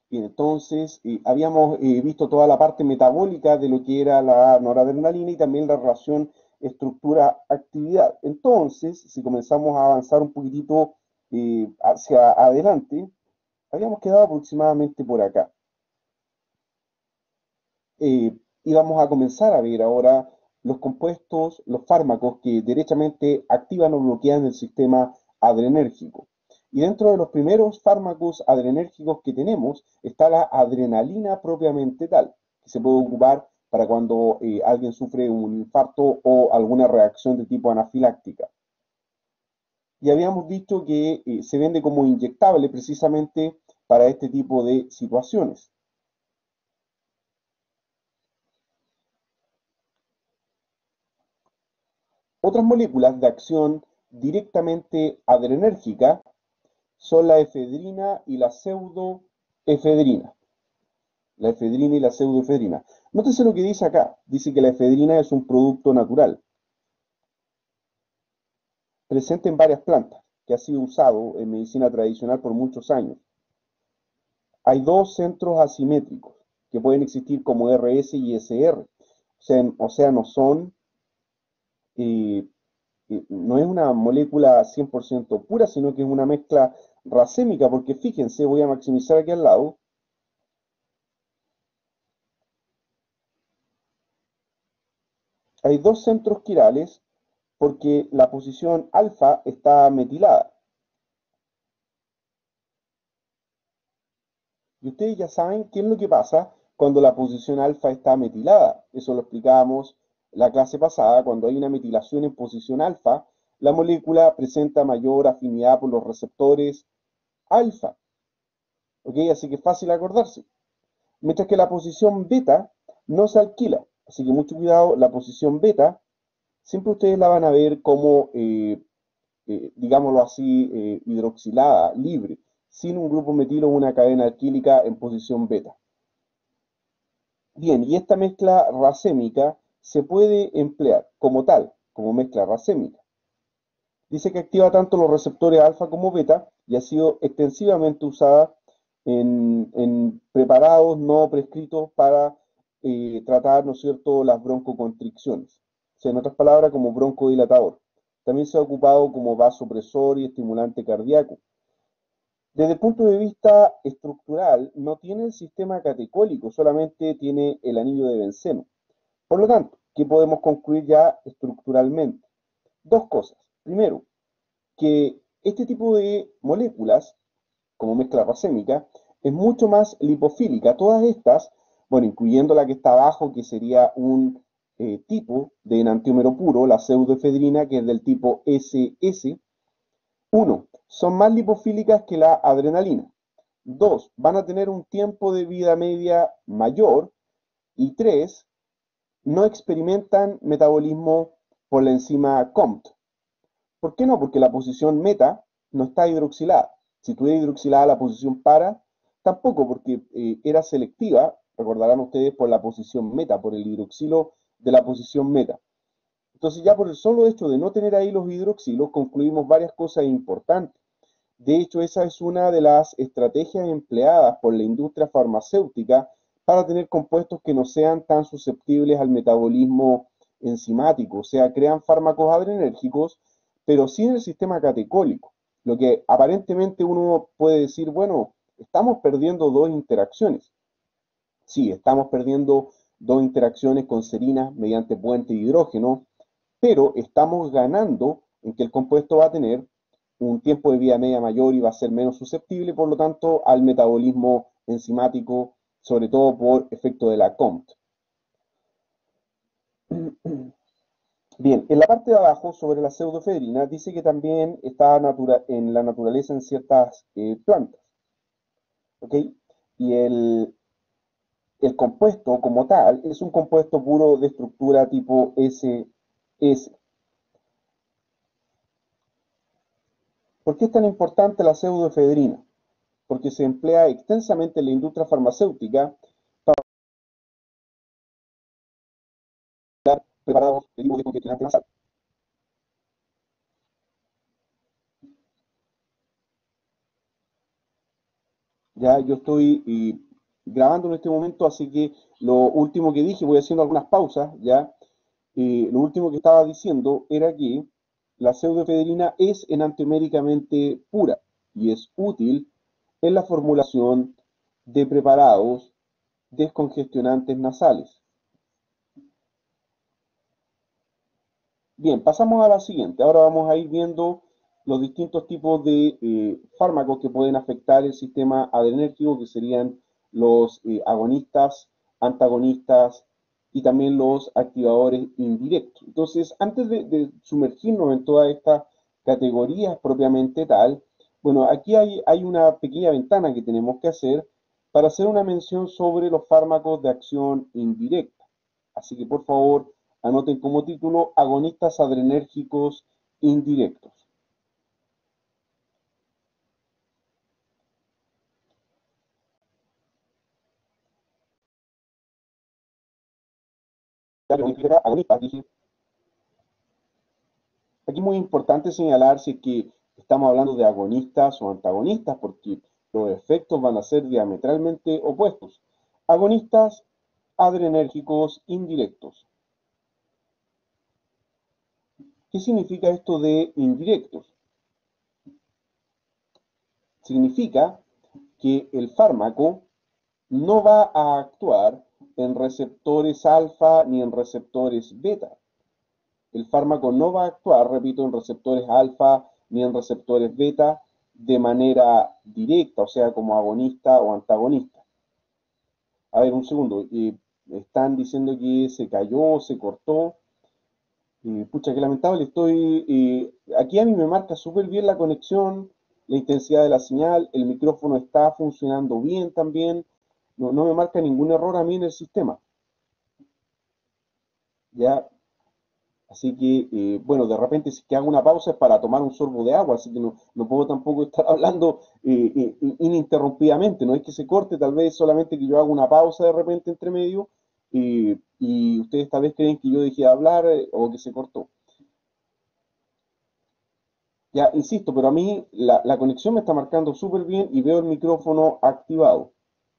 Bien, entonces, habíamos visto toda la parte metabólica de lo que era la noradrenalina y también la relación estructura-actividad. Entonces, si comenzamos a avanzar un poquitito hacia adelante, habíamos quedado aproximadamente por acá. Y vamos a comenzar a ver ahora los compuestos, los fármacos que derechamente activan o bloquean el sistema adrenérgico. Y dentro de los primeros fármacos adrenérgicos que tenemos está la adrenalina propiamente tal, que se puede ocupar para cuando alguien sufre un infarto o alguna reacción de tipo anafiláctica. Y habíamos dicho que se vende como inyectable precisamente para este tipo de situaciones. Otras moléculas de acción directamente adrenérgica son la efedrina y la pseudoefedrina. La efedrina y la pseudoefedrina. Nótese lo que dice acá. Dice que la efedrina es un producto natural, presente en varias plantas, que ha sido usado en medicina tradicional por muchos años. Hay dos centros asimétricos que pueden existir como RS y SR. O sea, no son eh, no es una molécula 100% pura, sino que es una mezcla racémica, porque fíjense, voy a maximizar aquí al lado, hay dos centros quirales porque la posición alfa está metilada. Y ustedes ya saben qué es lo que pasa cuando la posición alfa está metilada. Eso lo explicábamos la clase pasada. Cuando hay una metilación en posición alfa, la molécula presenta mayor afinidad por los receptores alfa. ¿Ok? Así que es fácil acordarse. Mientras que la posición beta no se alquila. Así que mucho cuidado, la posición beta siempre ustedes la van a ver como, digámoslo así, hidroxilada, libre, sin un grupo metilo o una cadena alquílica en posición beta. Bien, y esta mezcla racémica se puede emplear como tal, como mezcla racémica. Dice que activa tanto los receptores alfa como beta y ha sido extensivamente usada en preparados no prescritos para tratar, ¿no es cierto?, las broncoconstricciones. O sea, en otras palabras, como broncodilatador. También se ha ocupado como vasopresor y estimulante cardíaco. Desde el punto de vista estructural, no tiene el sistema catecólico, solamente tiene el anillo de benceno. Por lo tanto, ¿qué podemos concluir ya estructuralmente? Dos cosas. Primero, que este tipo de moléculas, como mezcla racémica, es mucho más lipofílica. Todas estas, bueno, incluyendo la que está abajo, que sería un tipo de enantiómero puro, la pseudoefedrina, que es del tipo SS. Uno, son más lipofílicas que la adrenalina. Dos, van a tener un tiempo de vida media mayor. Y tres, no experimentan metabolismo por la enzima COMT. ¿Por qué no? Porque la posición meta no está hidroxilada. Si tuviera hidroxilada la posición para, tampoco, porque era selectiva, recordarán ustedes, por la posición meta, por el hidroxilo de la posición meta. Entonces ya por el solo hecho de no tener ahí los hidroxilos, concluimos varias cosas importantes. De hecho, esa es una de las estrategias empleadas por la industria farmacéutica para tener compuestos que no sean tan susceptibles al metabolismo enzimático. O sea, crean fármacos adrenérgicos, pero sin el sistema catecólico. Lo que aparentemente uno puede decir, bueno, estamos perdiendo dos interacciones. Sí, estamos perdiendo dos interacciones con serina mediante puente de hidrógeno, pero estamos ganando en que el compuesto va a tener un tiempo de vida media mayor y va a ser menos susceptible, por lo tanto, al metabolismo enzimático, sobre todo por efecto de la COMT. Bien, en la parte de abajo, sobre la pseudoefedrina, dice que también está en la naturaleza en ciertas plantas. ¿Ok? Y el compuesto como tal es un compuesto puro de estructura tipo SS. ¿Por qué es tan importante la pseudoefedrina? Porque se emplea extensamente en la industria farmacéutica para preparados de tipo de congestionante nasal. Ya yo estoy grabando en este momento, así que lo último que dije, voy haciendo algunas pausas, ya. Lo último que estaba diciendo era que la pseudoefedrina es enantioméricamente pura y es útil en la formulación de preparados descongestionantes nasales. Bien, pasamos a la siguiente. Ahora vamos a ir viendo los distintos tipos de fármacos que pueden afectar el sistema adrenérgico, que serían los agonistas, antagonistas y también los activadores indirectos. Entonces, antes de sumergirnos en todas estas categorías propiamente tal, bueno, aquí hay una pequeña ventana que tenemos que hacer para hacer una mención sobre los fármacos de acción indirecta. Así que, por favor, anoten como título agonistas adrenérgicos indirectos. Agonistas, dije. Aquí es muy importante señalar si es que estamos hablando de agonistas o antagonistas, porque los efectos van a ser diametralmente opuestos. Agonistas adrenérgicos indirectos. ¿Qué significa esto de indirectos? Significa que el fármaco no va a actuar en receptores alfa ni en receptores beta. El fármaco no va a actuar, repito, en receptores alfa ni en receptores beta de manera directa, o sea, como agonista o antagonista. A ver, un segundo. Están diciendo que se cayó, se cortó. Pucha, qué lamentable. Aquí a mí me marca súper bien la conexión, la intensidad de la señal, el micrófono está funcionando bien también. No, no me marca ningún error a mí en el sistema. Ya, así que, bueno, de repente si que hago una pausa es para tomar un sorbo de agua, así que no, no puedo tampoco estar hablando ininterrumpidamente, no es que se corte, tal vez solamente que yo haga una pausa de repente entre medio y ustedes tal vez creen que yo dejé de hablar o que se cortó. Ya, insisto, pero a mí la conexión me está marcando súper bien y veo el micrófono activado.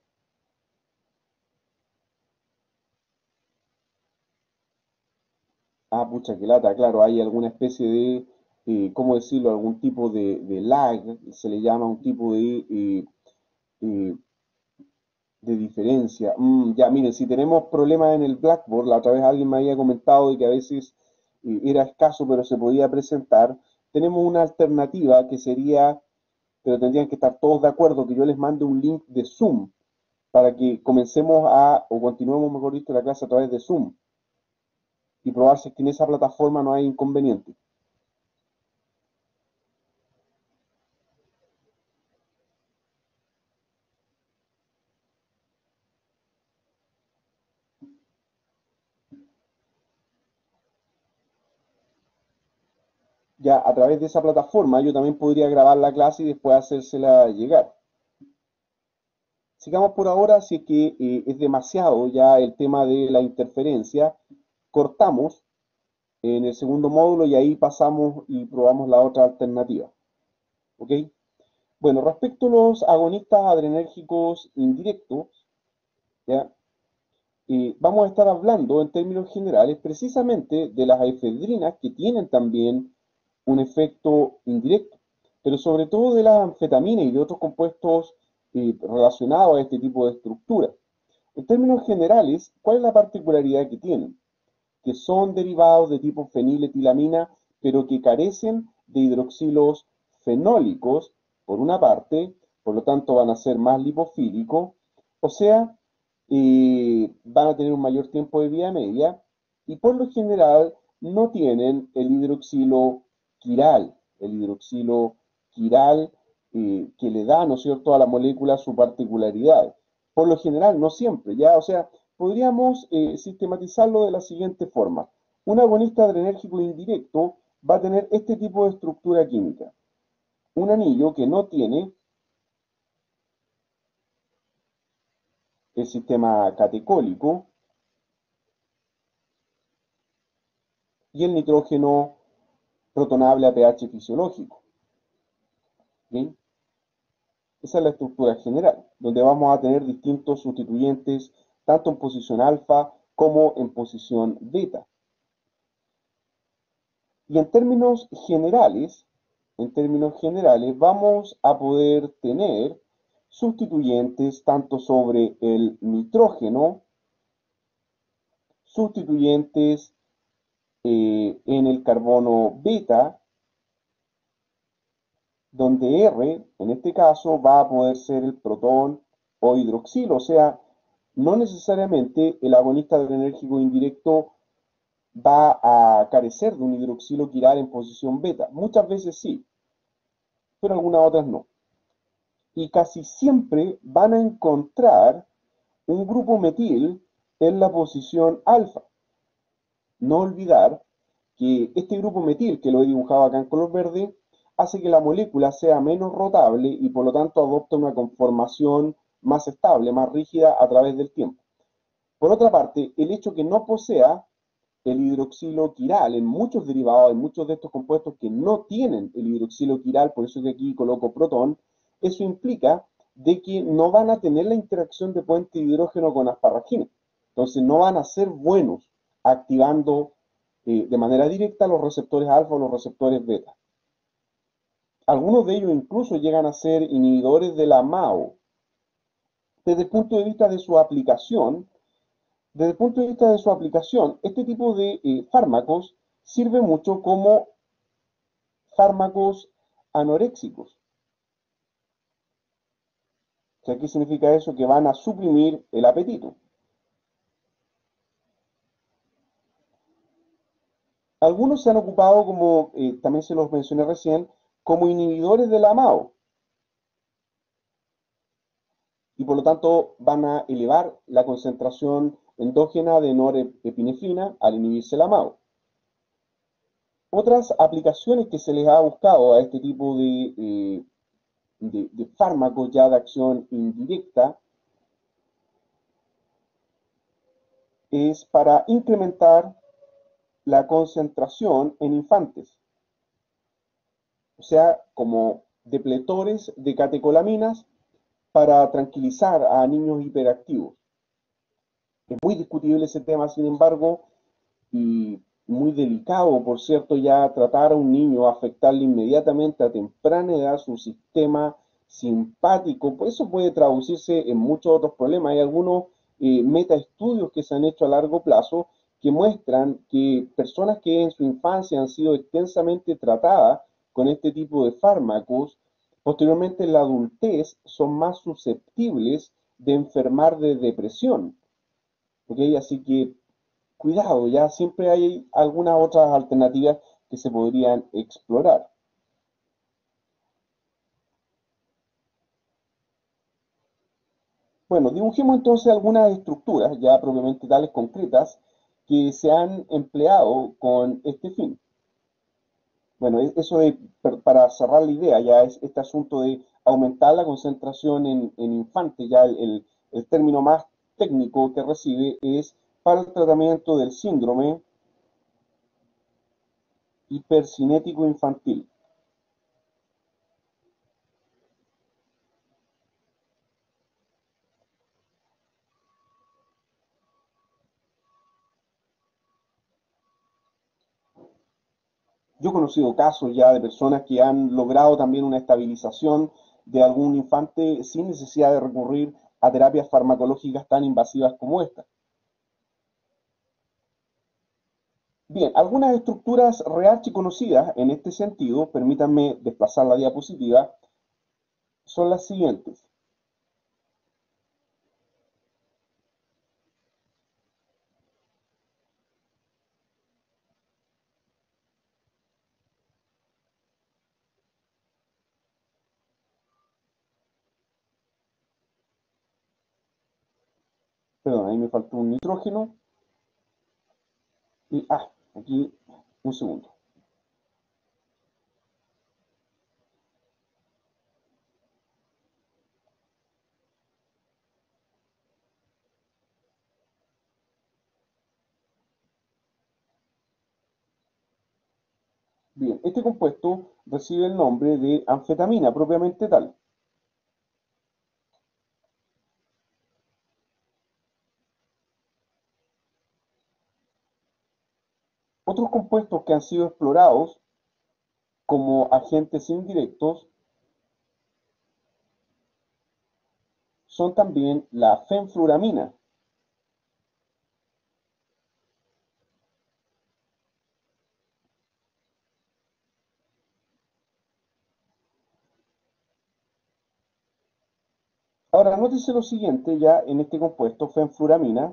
Ah, pucha, qué lata, claro, hay alguna especie de, ¿cómo decirlo? Algún tipo de lag, se le llama un tipo eh, de diferencia. Ya, miren, si tenemos problemas en el Blackboard, la otra vez alguien me había comentado de que a veces era escaso, pero se podía presentar. Tenemos una alternativa que sería, pero tendrían que estar todos de acuerdo, que yo les mande un link de Zoom para que comencemos o continuemos, mejor dicho, la clase a través de Zoom y probar si es que en esa plataforma no hay inconveniente. Ya a través de esa plataforma yo también podría grabar la clase y después hacérsela llegar. Sigamos por ahora, si es que es demasiado ya el tema de la interferencia, cortamos en el segundo módulo y ahí pasamos y probamos la otra alternativa. ¿Ok? Bueno, respecto a los agonistas adrenérgicos indirectos, ¿ya? Vamos a estar hablando en términos generales precisamente de las efedrinas que tienen también un efecto indirecto, pero sobre todo de las anfetaminas y de otros compuestos relacionados a este tipo de estructura. En términos generales, ¿cuál es la particularidad que tienen? Que son derivados de tipo feniletilamina, pero que carecen de hidroxilos fenólicos, por una parte, por lo tanto van a ser más lipofílicos, o sea, van a tener un mayor tiempo de vida media, y por lo general no tienen el hidroxilo quiral que le da, ¿no es cierto?, a la molécula su particularidad. Por lo general, no siempre, ¿ya? O sea, podríamos sistematizarlo de la siguiente forma. Un agonista adrenérgico indirecto va a tener este tipo de estructura química. Un anillo que no tiene el sistema catecólico y el nitrógeno protonable a pH fisiológico. ¿Sí? Esa es la estructura general, donde vamos a tener distintos sustituyentes, tanto en posición alfa como en posición beta. Y en términos generales, vamos a poder tener sustituyentes tanto sobre el nitrógeno, sustituyentes en el carbono beta, donde R, en este caso, va a poder ser el protón o hidroxilo, o sea, no necesariamente el agonista adrenérgico indirecto va a carecer de un hidroxilo quiral en posición beta. Muchas veces sí, pero algunas otras no. Y casi siempre van a encontrar un grupo metil en la posición alfa. No olvidar que este grupo metil, que lo he dibujado acá en color verde, hace que la molécula sea menos rotable y por lo tanto adopta una conformación más estable, más rígida a través del tiempo. Por otra parte, el hecho que no posea el hidroxilo quiral en muchos derivados, en muchos de estos compuestos que no tienen el hidroxilo quiral, por eso que aquí coloco protón, eso implica de que no van a tener la interacción de puente de hidrógeno con asparagina. Entonces no van a ser buenos activando de manera directa los receptores alfa o los receptores beta. Algunos de ellos incluso llegan a ser inhibidores de la MAO. Desde el punto de vista de su aplicación, Desde el punto de vista de su aplicación, este tipo de fármacos sirve mucho como fármacos anoréxicos. O sea, ¿qué significa eso? Que van a suprimir el apetito. Algunos se han ocupado, como también se los mencioné recién, como inhibidores del AMAO y por lo tanto van a elevar la concentración endógena de norepinefrina al inhibirse el AMAO. Otras aplicaciones que se les ha buscado a este tipo de fármacos ya de acción indirecta es para incrementar la concentración en infantes, o sea, como depletores de catecolaminas para tranquilizar a niños hiperactivos. Es muy discutible ese tema, sin embargo, y muy delicado, por cierto, ya tratar a un niño, afectarle inmediatamente a temprana edad su sistema simpático, pues eso puede traducirse en muchos otros problemas. Hay algunos metaestudios que se han hecho a largo plazo que muestran que personas que en su infancia han sido extensamente tratadas con este tipo de fármacos, posteriormente en la adultez son más susceptibles de enfermar de depresión. ¿Ok? Así que cuidado, ya siempre hay algunas otras alternativas que se podrían explorar. Bueno, dibujemos entonces algunas estructuras ya propiamente tales concretas que se han empleado con este fin. Bueno, eso de, para cerrar la idea, ya es este asunto de aumentar la concentración en infantes, ya el término más técnico que recibe es para el tratamiento del síndrome hipercinético infantil. Yo he conocido casos ya de personas que han logrado también una estabilización de algún infante sin necesidad de recurrir a terapias farmacológicas tan invasivas como esta. Bien, algunas estructuras conocidas en este sentido, permítanme desplazar la diapositiva, son las siguientes. Perdón, ahí me faltó un nitrógeno. Y, aquí, un segundo. Bien, este compuesto recibe el nombre de anfetamina propiamente tal. Otros compuestos que han sido explorados como agentes indirectos son también la fenfluramina. Ahora, nótese lo siguiente ya en este compuesto, fenfluramina,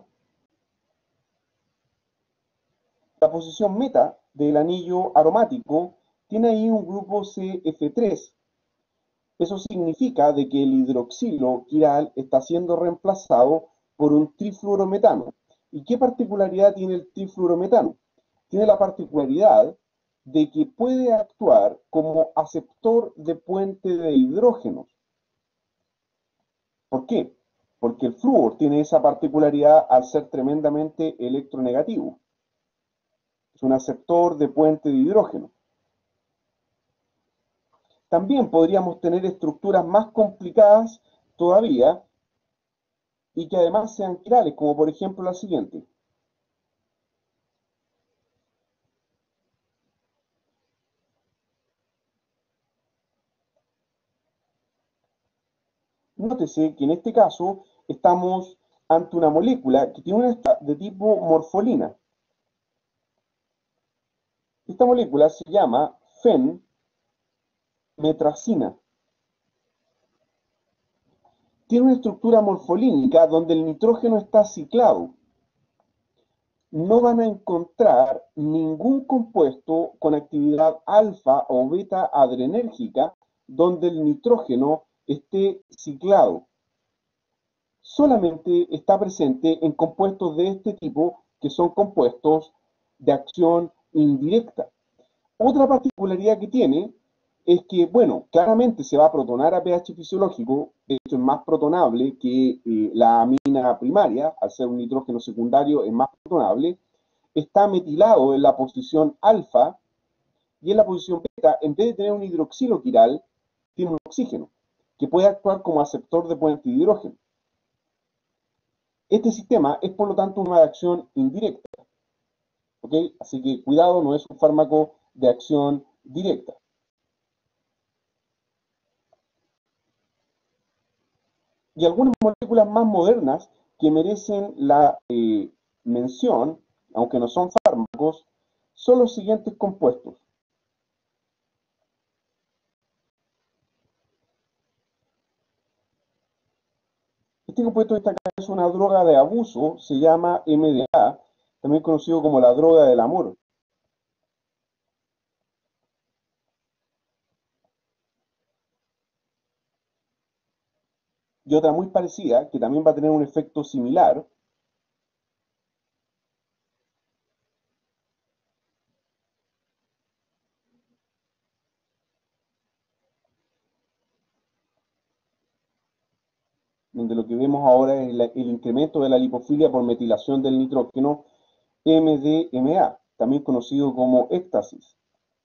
la posición meta del anillo aromático tiene ahí un grupo CF3. Eso significa de que el hidroxilo quiral está siendo reemplazado por un trifluorometano. ¿Y qué particularidad tiene el trifluorometano? Tiene la particularidad de que puede actuar como aceptor de puente de hidrógenos. ¿Por qué? Porque el flúor tiene esa particularidad al ser tremendamente electronegativo. Es un aceptor de puente de hidrógeno. También podríamos tener estructuras más complicadas todavía y que además sean quirales, como por ejemplo la siguiente. Nótese que en este caso estamos ante una molécula que tiene una estructura de tipo morfolina. Esta molécula se llama fenmetracina. Tiene una estructura morfolínica donde el nitrógeno está ciclado. No van a encontrar ningún compuesto con actividad alfa o beta adrenérgica donde el nitrógeno esté ciclado. Solamente está presente en compuestos de este tipo, que son compuestos de acción indirecta. Otra particularidad que tiene es que, bueno, claramente se va a protonar a pH fisiológico, de hecho es más protonable que la amina primaria, al ser un nitrógeno secundario es más protonable, está metilado en la posición alfa y en la posición beta, en vez de tener un hidroxilo quiral, tiene un oxígeno, que puede actuar como aceptor de puente de hidrógeno. Este sistema es por lo tanto una de acción indirecta, ¿ok? Así que cuidado, no es un fármaco de acción directa. Y algunas moléculas más modernas que merecen la mención, aunque no son fármacos, son los siguientes compuestos. Este compuesto de esta es una droga de abuso, se llama MDA, también conocido como la droga del amor. Y otra muy parecida, que también va a tener un efecto similar, donde lo que vemos ahora es el incremento de la lipofilia por metilación del nitrógeno, MDMA, también conocido como éxtasis.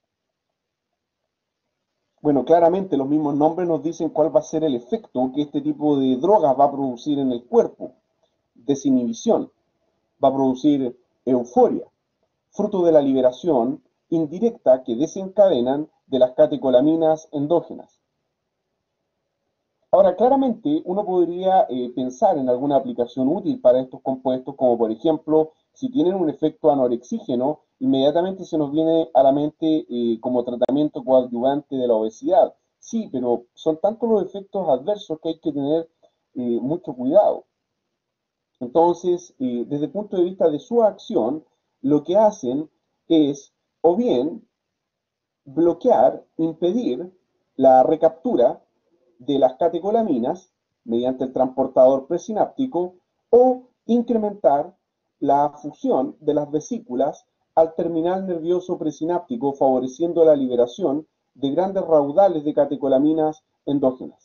Bueno, claramente los mismos nombres nos dicen cuál va a ser el efecto que este tipo de drogas va a producir en el cuerpo. Desinhibición, va a producir euforia, fruto de la liberación indirecta que desencadenan de las catecolaminas endógenas. Ahora, claramente uno podría pensar en alguna aplicación útil para estos compuestos, como por ejemplo, si tienen un efecto anorexígeno, inmediatamente se nos viene a la mente como tratamiento coadyuvante de la obesidad. Sí, pero son tantos los efectos adversos que hay que tener mucho cuidado. Entonces, desde el punto de vista de su acción, lo que hacen es o bien bloquear, impedir la recaptura de las catecolaminas mediante el transportador presináptico o incrementar la fusión de las vesículas al terminal nervioso presináptico, favoreciendo la liberación de grandes raudales de catecolaminas endógenas.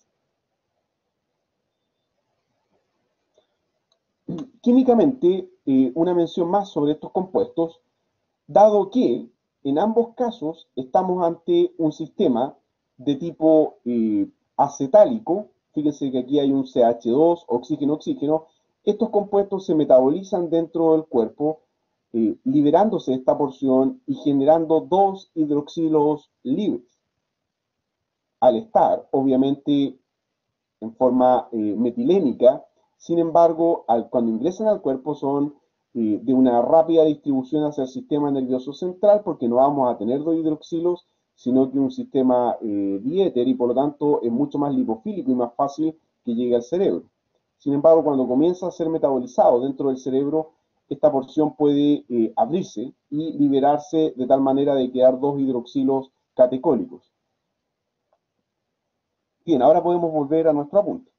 Químicamente, una mención más sobre estos compuestos, dado que en ambos casos estamos ante un sistema de tipo acetálico, fíjense que aquí hay un CH2, oxígeno-oxígeno, estos compuestos se metabolizan dentro del cuerpo liberándose esta porción y generando dos hidroxilos libres. Al estar, obviamente, en forma metilénica, sin embargo, cuando ingresan al cuerpo son de una rápida distribución hacia el sistema nervioso central, porque no vamos a tener dos hidroxilos, sino que un sistema diéter, y por lo tanto es mucho más lipofílico y más fácil que llegue al cerebro. Sin embargo, cuando comienza a ser metabolizado dentro del cerebro, esta porción puede abrirse y liberarse de tal manera de quedar dos hidroxilos catecólicos. Bien, ahora podemos volver a nuestro apunte.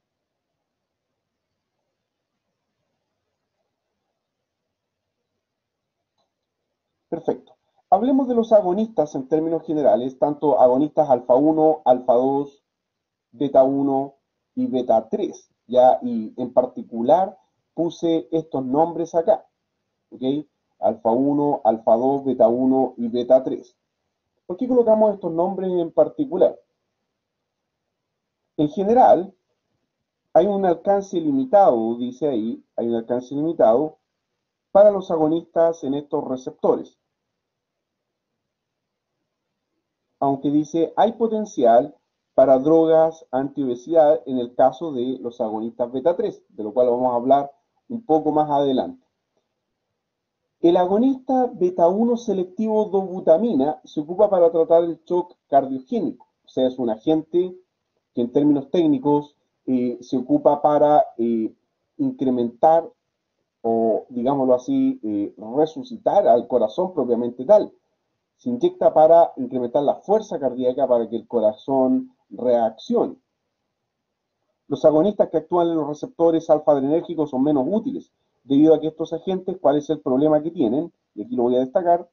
Perfecto. Hablemos de los agonistas en términos generales, tanto agonistas alfa 1, alfa 2, beta 1 y beta 3. ¿Ya? Y en particular puse estos nombres acá. ¿Ok? Alfa 1, alfa 2, beta 1 y beta 3. ¿Por qué colocamos estos nombres en particular? En general, hay un alcance limitado, dice ahí, hay un alcance limitado para los agonistas en estos receptores. Aunque dice hay potencial para drogas antiobesidad en el caso de los agonistas beta 3, de lo cual vamos a hablar un poco más adelante. El agonista beta 1 selectivo dobutamina se ocupa para tratar el shock cardiogénico, o sea, es un agente que en términos técnicos se ocupa para incrementar o, digámoslo así, resucitar al corazón propiamente tal. Se inyecta para incrementar la fuerza cardíaca para que el corazón reaccione. Los agonistas que actúan en los receptores alfa-adrenérgicos son menos útiles, debido a que estos agentes, ¿cuál es el problema que tienen? Y aquí lo voy a destacar,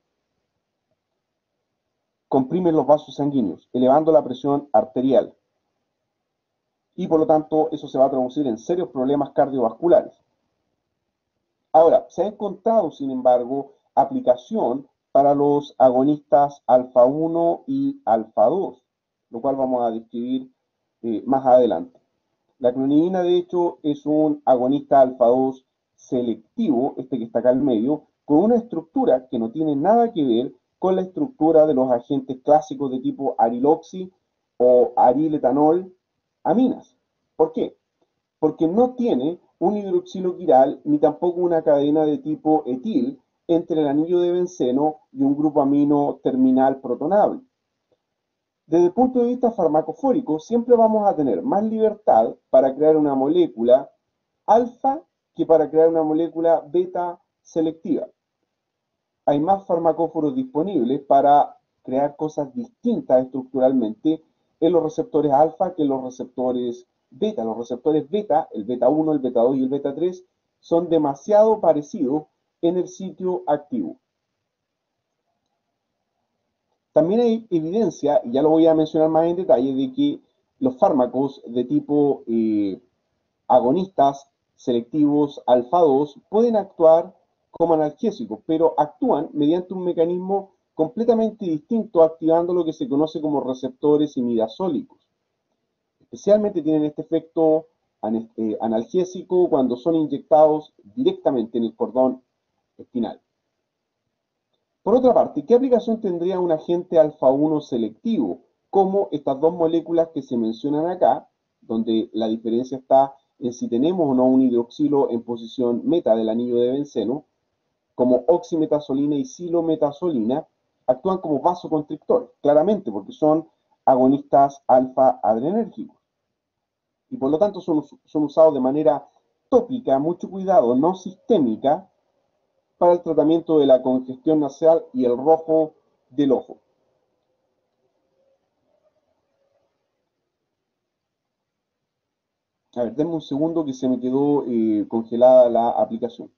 comprimen los vasos sanguíneos, elevando la presión arterial. Y por lo tanto, eso se va a traducir en serios problemas cardiovasculares. Ahora, se ha encontrado, sin embargo, aplicación para los agonistas alfa 1 y alfa 2, lo cual vamos a describir más adelante. La clonidina, de hecho, es un agonista alfa 2 selectivo, este que está acá en medio, con una estructura que no tiene nada que ver con la estructura de los agentes clásicos de tipo ariloxi o ariletanol aminas. ¿Por qué? Porque no tiene un hidroxilo quiral ni tampoco una cadena de tipo etil entre el anillo de benceno y un grupo amino terminal protonable. Desde el punto de vista farmacofórico, siempre vamos a tener más libertad para crear una molécula alfa que para crear una molécula beta selectiva. Hay más farmacóforos disponibles para crear cosas distintas estructuralmente en los receptores alfa que en los receptores beta. Los receptores beta, el beta 1, el beta 2 y el beta 3, son demasiado parecidos en el sitio activo. También hay evidencia, y ya lo voy a mencionar más en detalle, de que los fármacos de tipo agonistas selectivos alfa 2 pueden actuar como analgésicos, pero actúan mediante un mecanismo completamente distinto, activando lo que se conoce como receptores imidazólicos. Especialmente tienen este efecto analgésico cuando son inyectados directamente en el cordón espinal. Por otra parte, ¿qué aplicación tendría un agente alfa 1 selectivo? Como estas dos moléculas que se mencionan acá, donde la diferencia está en si tenemos o no un hidroxilo en posición meta del anillo de benceno, como oximetazolina y silometazolina, actúan como vasoconstrictores, claramente porque son agonistas alfa adrenérgicos. Y por lo tanto son usados de manera tópica, mucho cuidado, no sistémica, para el tratamiento de la congestión nasal y el rojo del ojo. A ver, denme un segundo que se me quedó congelada la aplicación.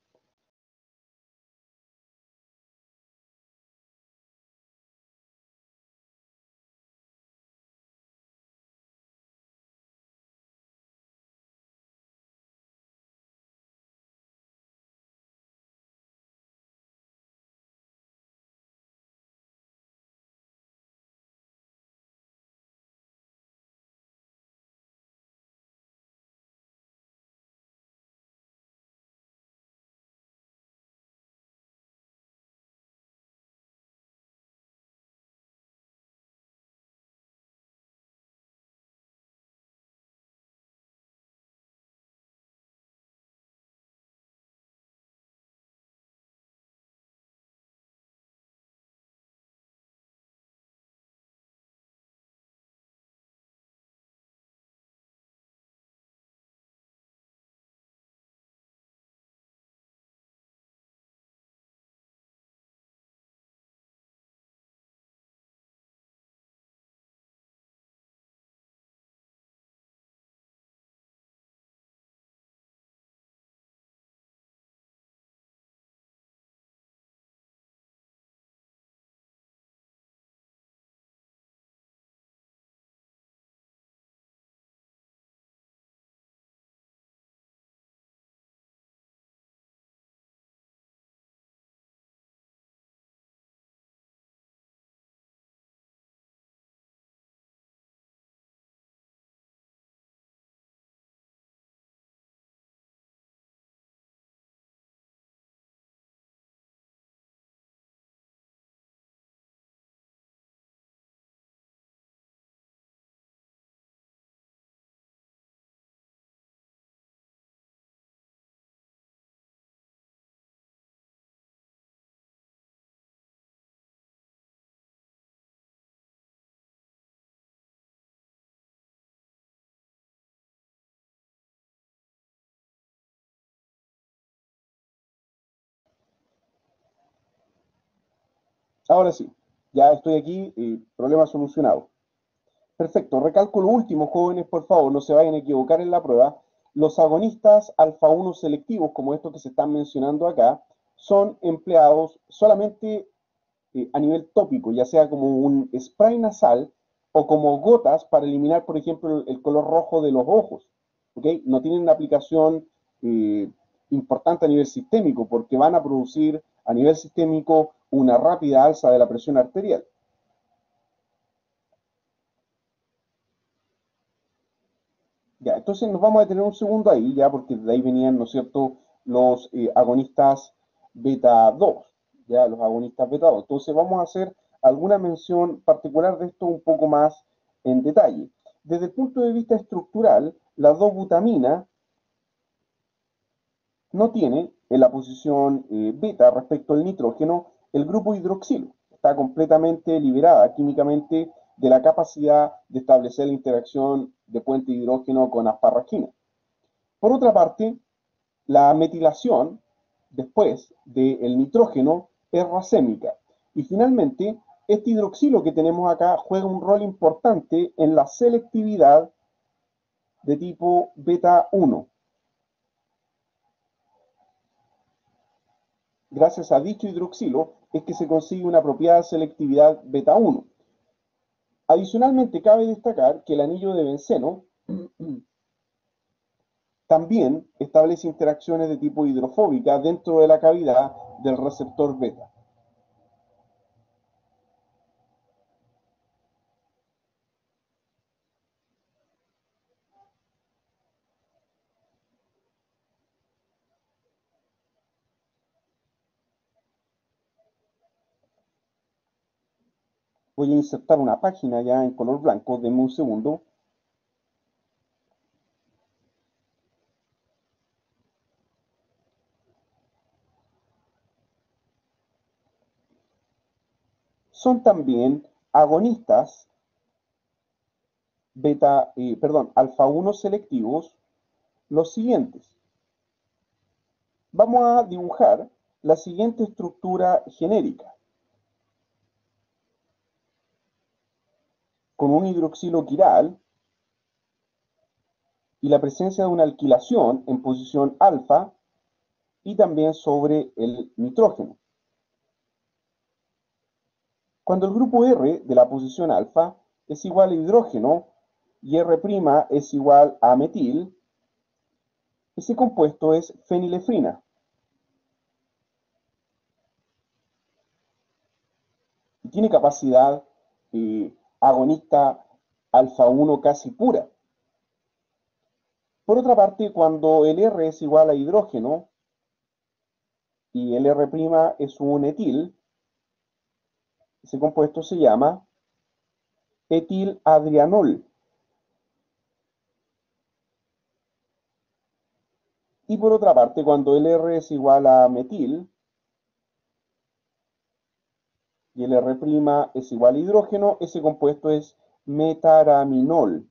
Ahora sí, ya estoy aquí, problema solucionado. Perfecto, recalco lo último, jóvenes, por favor, no se vayan a equivocar en la prueba. Los agonistas alfa 1 selectivos, como estos que se están mencionando acá, son empleados solamente a nivel tópico, ya sea como un spray nasal o como gotas para eliminar, por ejemplo, el color rojo de los ojos. ¿Okay? No tienen una aplicación eh, importante a nivel sistémico porque van a producir a nivel sistémico una rápida alza de la presión arterial. Ya, entonces nos vamos a detener un segundo ahí, ya, porque de ahí venían, ¿no es cierto?, los agonistas beta 2, ya, los agonistas beta 2. Entonces vamos a hacer alguna mención particular de esto un poco más en detalle. Desde el punto de vista estructural, la 2-butamina no tiene en la posición beta respecto al nitrógeno el grupo hidroxilo. Está completamente liberada químicamente de la capacidad de establecer la interacción de puente hidrógeno con asparraquina. Por otra parte, la metilación después del nitrógeno es racémica. Y finalmente, este hidroxilo que tenemos acá juega un rol importante en la selectividad de tipo beta 1. Gracias a dicho hidroxilo es que se consigue una apropiada selectividad beta 1. Adicionalmente, cabe destacar que el anillo de benceno también establece interacciones de tipo hidrofóbica dentro de la cavidad del receptor beta. Voy a insertar una página ya en color blanco, denme un segundo. Son también agonistas alfa 1 selectivos los siguientes. Vamos a dibujar la siguiente estructura genérica. Con un hidroxilo quiral y la presencia de una alquilación en posición alfa y también sobre el nitrógeno. Cuando el grupo R de la posición alfa es igual a hidrógeno y R' es igual a metil, ese compuesto es fenilefrina. Y tiene capacidad agonista alfa 1 casi pura. Por otra parte, cuando el R es igual a hidrógeno y el R' es un etil, ese compuesto se llama etiladrianol. Y por otra parte, cuando el R es igual a metil y el R' es igual a hidrógeno, ese compuesto es metaraminol.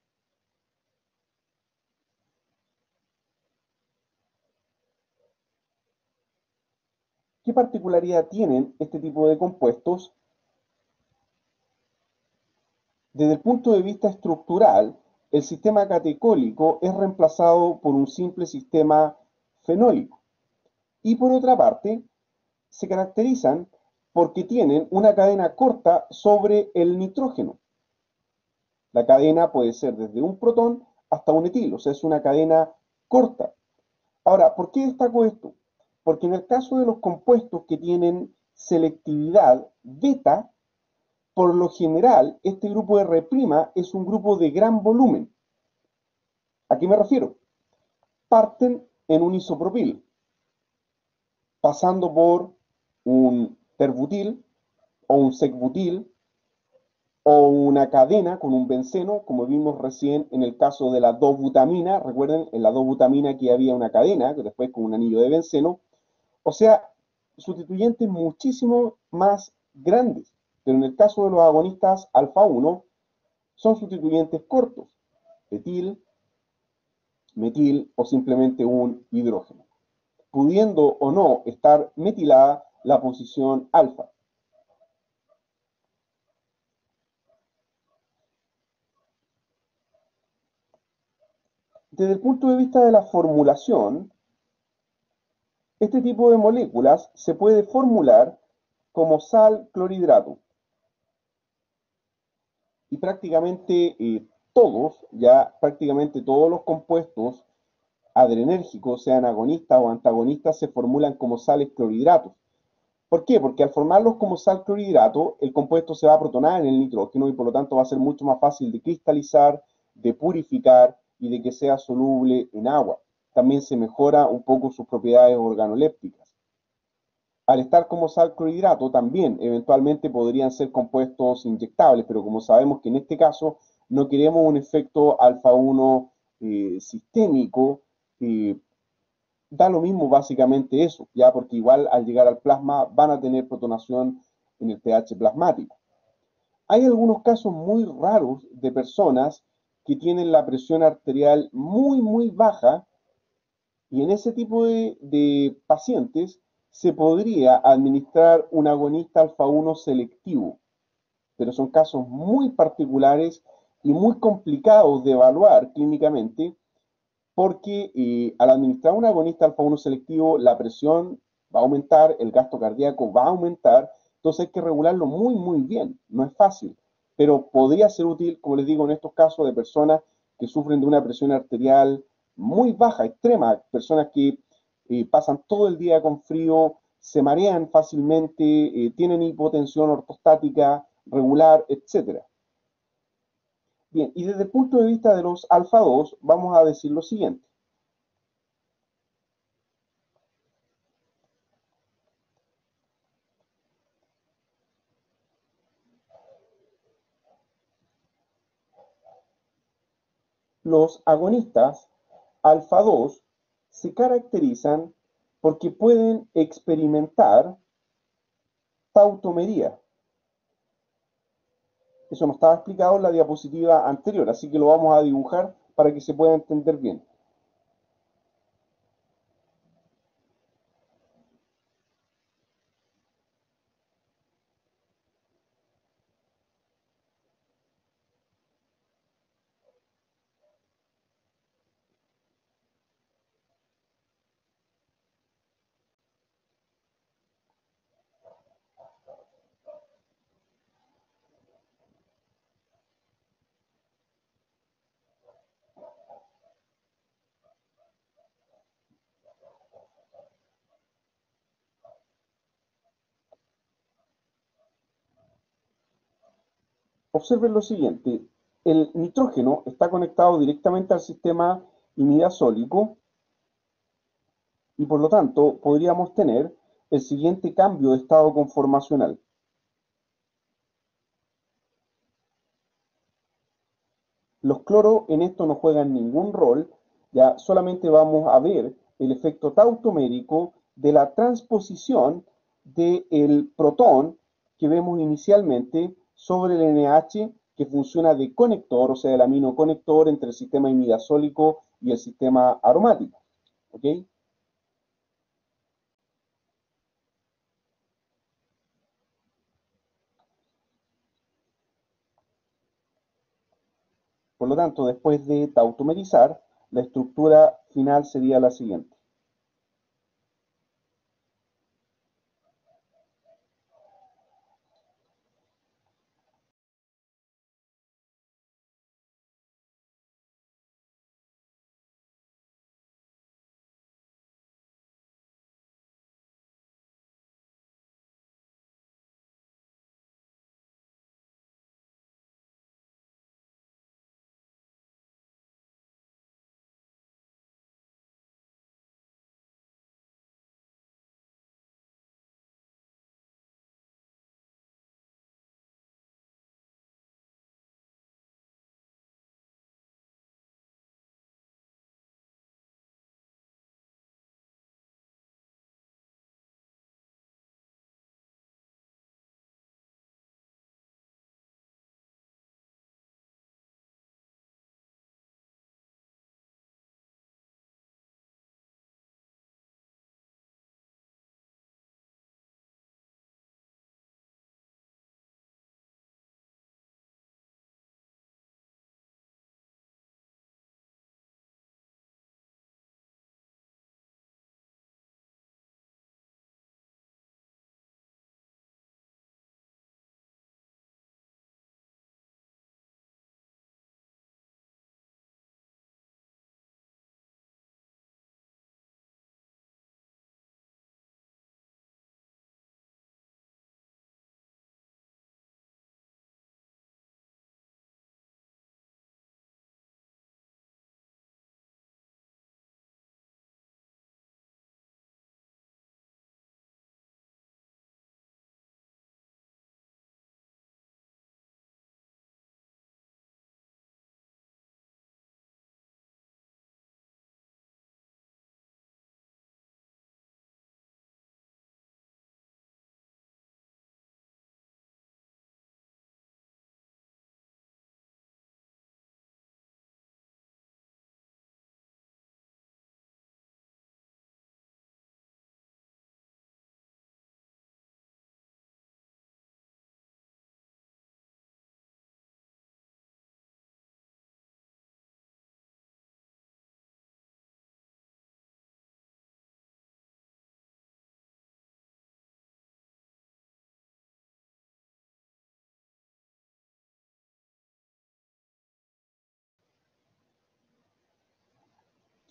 ¿Qué particularidad tienen este tipo de compuestos? Desde el punto de vista estructural, el sistema catecólico es reemplazado por un simple sistema fenólico. Y por otra parte, se caracterizan porque tienen una cadena corta sobre el nitrógeno. La cadena puede ser desde un protón hasta un etil, o sea, es una cadena corta. Ahora, ¿por qué destaco esto? Porque en el caso de los compuestos que tienen selectividad beta, por lo general, este grupo R' es un grupo de gran volumen. ¿A qué me refiero? Parten en un isopropil, pasando por un terbutil o un secbutil o una cadena con un benceno, como vimos recién en el caso de la 2-butamina. Recuerden, en la 2-butamina aquí había una cadena, que después con un anillo de benceno. O sea, sustituyentes muchísimo más grandes. Pero en el caso de los agonistas alfa 1, son sustituyentes cortos, etil, metil o simplemente un hidrógeno, pudiendo o no estar metilada la posición alfa. Desde el punto de vista de la formulación, este tipo de moléculas se puede formular como sal clorhidrato. Y prácticamente todos los compuestos adrenérgicos, sean agonistas o antagonistas, se formulan como sales clorhidratos. ¿Por qué? Porque al formarlos como sal clorhidrato, el compuesto se va a protonar en el nitrógeno y por lo tanto va a ser mucho más fácil de cristalizar, de purificar y de que sea soluble en agua. También se mejora un poco sus propiedades organolépticas. Al estar como sal clorhidrato, también eventualmente podrían ser compuestos inyectables, pero como sabemos que en este caso no queremos un efecto alfa 1 sistémico, eh, da lo mismo básicamente eso, ya porque igual al llegar al plasma van a tener protonación en el pH plasmático. Hay algunos casos muy raros de personas que tienen la presión arterial muy baja y en ese tipo de pacientes se podría administrar un agonista alfa 1 selectivo, pero son casos muy particulares y muy complicados de evaluar clínicamente porque al administrar un agonista alfa 1 selectivo, la presión va a aumentar, el gasto cardíaco va a aumentar, entonces hay que regularlo muy bien, no es fácil, pero podría ser útil, como les digo, en estos casos de personas que sufren de una presión arterial muy baja, extrema, personas que pasan todo el día con frío, se marean fácilmente, tienen hipotensión ortostática regular, etcétera. Bien, y desde el punto de vista de los alfa 2, vamos a decir lo siguiente. Los agonistas alfa 2 se caracterizan porque pueden experimentar tautomería. Eso no estaba explicado en la diapositiva anterior, así que lo vamos a dibujar para que se pueda entender bien. Observen lo siguiente, el nitrógeno está conectado directamente al sistema imidazólico y por lo tanto podríamos tener el siguiente cambio de estado conformacional. Los cloros en esto no juegan ningún rol, ya solamente vamos a ver el efecto tautomérico de la transposición del protón que vemos inicialmente sobre el NH que funciona de conector, o sea, el amino conector entre el sistema imidazólico y el sistema aromático. ¿Ok? Por lo tanto, después de tautomerizar, la estructura final sería la siguiente.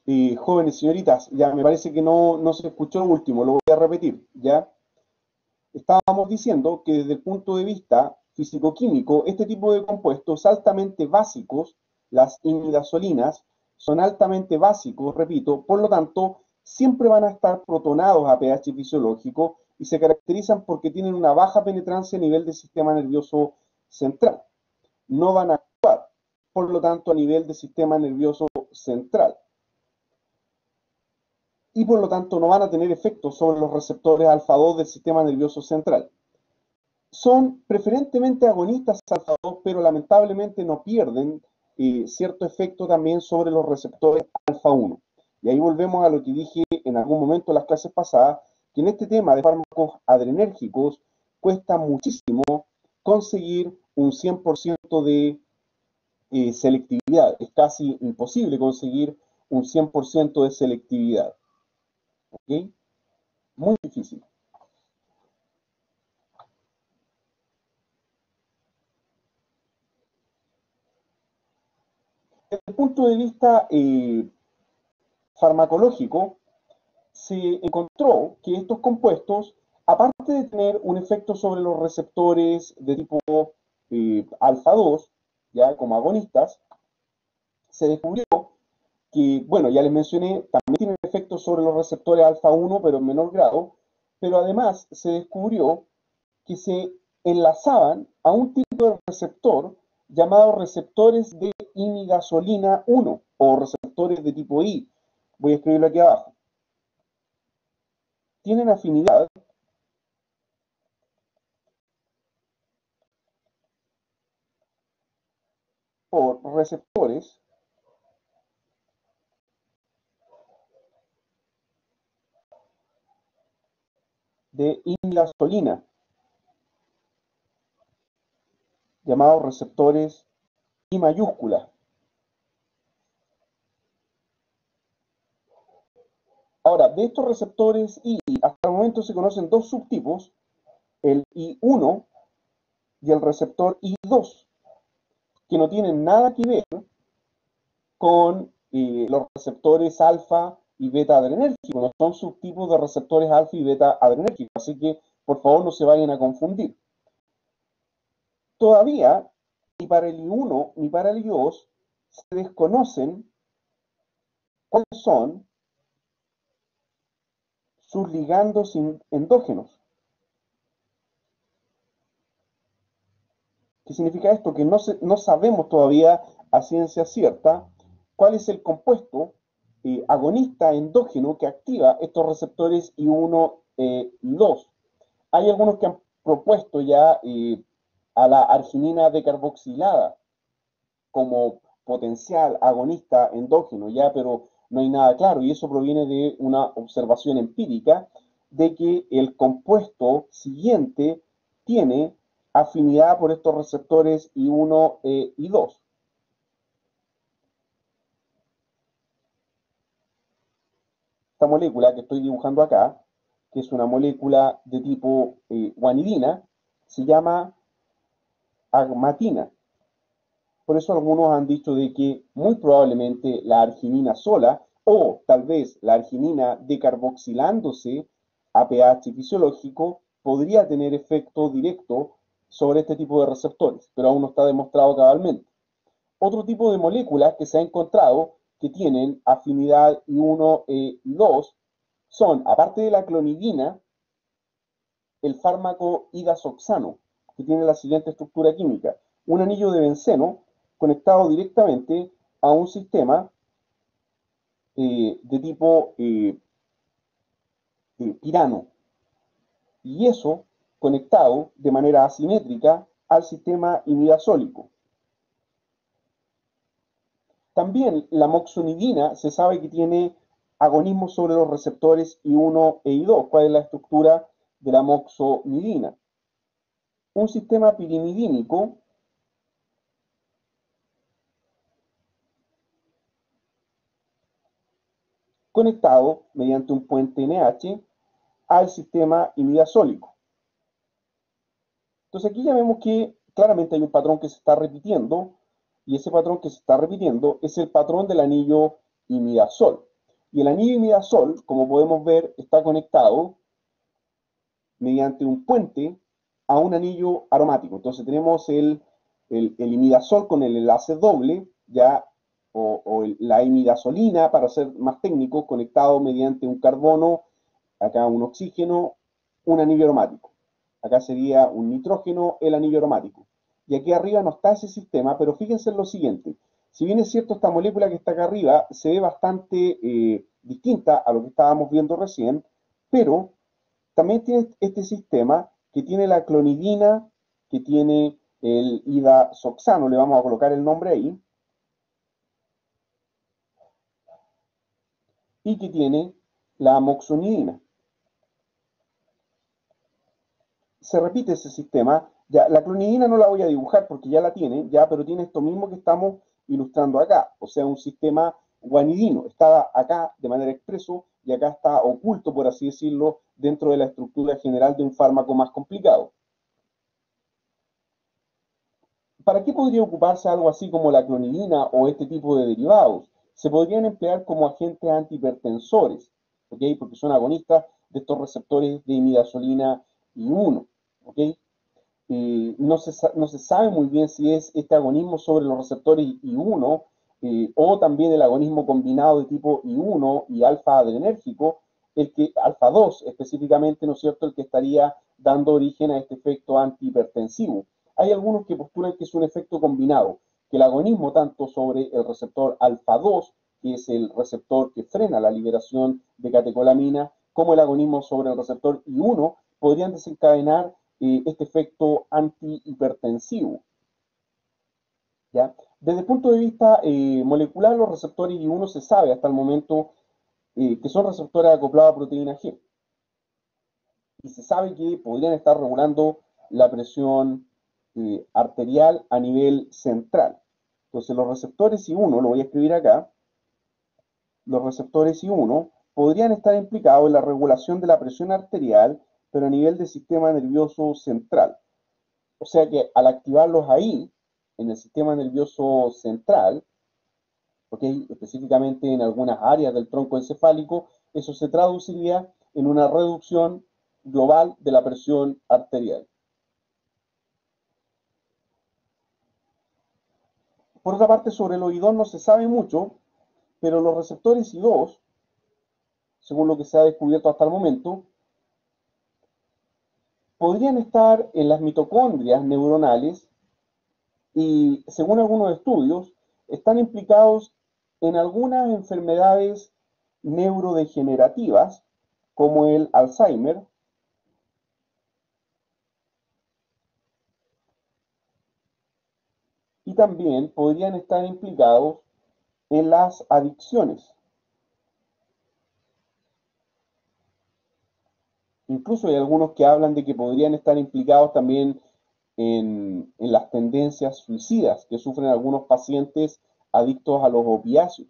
Jóvenes señoritas, ya me parece que no se escuchó lo último, lo voy a repetir, ¿ya? Estábamos diciendo que desde el punto de vista físico-químico, este tipo de compuestos altamente básicos, las imidazolinas, son altamente básicos, repito, por lo tanto, siempre van a estar protonados a pH fisiológico y se caracterizan porque tienen una baja penetrancia a nivel del sistema nervioso central. No van a actuar, por lo tanto, a nivel del sistema nervioso central. Y por lo tanto no van a tener efectos sobre los receptores alfa-2 del sistema nervioso central. Son preferentemente agonistas alfa-2, pero lamentablemente no pierden cierto efecto también sobre los receptores alfa-1. Y ahí volvemos a lo que dije en algún momento en las clases pasadas, que en este tema de fármacos adrenérgicos cuesta muchísimo conseguir un 100% de selectividad. Es casi imposible conseguir un 100% de selectividad. ¿Ok? Muy difícil. Desde el punto de vista farmacológico, se encontró que estos compuestos, aparte de tener un efecto sobre los receptores de tipo alfa-2, ya como agonistas, se descubrió que, bueno, ya les mencioné, también tienen efectos sobre los receptores alfa-1, pero en menor grado, pero además se descubrió que se enlazaban a un tipo de receptor llamado receptores de imidazolina 1 o receptores de tipo I. Voy a escribirlo aquí abajo. Tienen afinidad por receptores de imidazolina, llamados receptores I mayúscula. Ahora, de estos receptores I, hasta el momento se conocen dos subtipos, el I1 y el receptor I2, que no tienen nada que ver con los receptores alfa y beta adrenérgicos, no son subtipos de receptores alfa y beta adrenérgicos, así que por favor no se vayan a confundir. Todavía, ni para el I1 ni para el I2 se desconocen cuáles son sus ligandos endógenos. ¿Qué significa esto? Que no sabemos todavía a ciencia cierta cuál es el compuesto agonista endógeno que activa estos receptores I1 y 2. Hay algunos que han propuesto ya a la arginina decarboxilada como potencial agonista endógeno, ya, pero no hay nada claro, y eso proviene de una observación empírica de que el compuesto siguiente tiene afinidad por estos receptores I1 y 2. Esta molécula que estoy dibujando acá, que es una molécula de tipo guanidina, se llama agmatina. Por eso algunos han dicho de que muy probablemente la arginina sola o tal vez la arginina decarboxilándose a pH fisiológico podría tener efecto directo sobre este tipo de receptores, pero aún no está demostrado cabalmente. Otro tipo de moléculas que se ha encontrado que tienen afinidad I1 y 2 son, aparte de la clonidina, el fármaco idazoxano, que tiene la siguiente estructura química: un anillo de benceno conectado directamente a un sistema de tipo tirano, y eso conectado de manera asimétrica al sistema imidazólico. También la moxonidina se sabe que tiene agonismo sobre los receptores I1 e I2. ¿Cuál es la estructura de la moxonidina? Un sistema pirimidínico conectado mediante un puente NH al sistema imidazólico. Entonces aquí ya vemos que claramente hay un patrón que se está repitiendo, y ese patrón que se está repitiendo es el patrón del anillo imidazol. Y el anillo imidazol, como podemos ver, está conectado mediante un puente a un anillo aromático. Entonces tenemos el imidazol con el enlace doble, ya, o la imidazolina, para ser más técnico, conectado mediante un carbono, acá un oxígeno, un anillo aromático. Acá sería un nitrógeno, el anillo aromático. Y aquí arriba no está ese sistema, pero fíjense en lo siguiente. Si bien es cierto, esta molécula que está acá arriba se ve bastante distinta a lo que estábamos viendo recién, pero también tiene este sistema que tiene la clonidina, que tiene el idazoxano, le vamos a colocar el nombre ahí, y que tiene la amoxonidina. Se repite ese sistema. Ya, la clonidina no la voy a dibujar porque ya la tiene, ya, pero tiene esto mismo que estamos ilustrando acá, o sea, un sistema guanidino. Estaba acá de manera expreso y acá está oculto, por así decirlo, dentro de la estructura general de un fármaco más complicado. ¿Para qué podría ocuparse algo así como la clonidina o este tipo de derivados? Se podrían emplear como agentes antihipertensores, ¿ok? Porque son agonistas de estos receptores de imidazolina I1, ¿ok? No se sabe muy bien si es este agonismo sobre los receptores I1 o también el agonismo combinado de tipo I1 y alfa adrenérgico, el que, alfa 2 específicamente, ¿no es cierto?, el que estaría dando origen a este efecto antihipertensivo. Hay algunos que postulan que es un efecto combinado, que el agonismo tanto sobre el receptor alfa 2, que es el receptor que frena la liberación de catecolamina, como el agonismo sobre el receptor I1 podrían desencadenar este efecto antihipertensivo. ¿Ya? Desde el punto de vista molecular, los receptores I1 se sabe hasta el momento que son receptores acoplados a proteína G. Y se sabe que podrían estar regulando la presión arterial a nivel central. Entonces los receptores I1, lo voy a escribir acá, los receptores I1 podrían estar implicados en la regulación de la presión arterial, pero a nivel del sistema nervioso central. O sea que al activarlos ahí, en el sistema nervioso central, ¿okay?, específicamente en algunas áreas del tronco encefálico, eso se traduciría en una reducción global de la presión arterial. Por otra parte, sobre el I2 no se sabe mucho, pero los receptores I2, según lo que se ha descubierto hasta el momento, podrían estar en las mitocondrias neuronales y, según algunos estudios, están implicados en algunas enfermedades neurodegenerativas, como el Alzheimer, y también podrían estar implicados en las adicciones. Incluso hay algunos que hablan de que podrían estar implicados también en las tendencias suicidas que sufren algunos pacientes adictos a los opiáceos.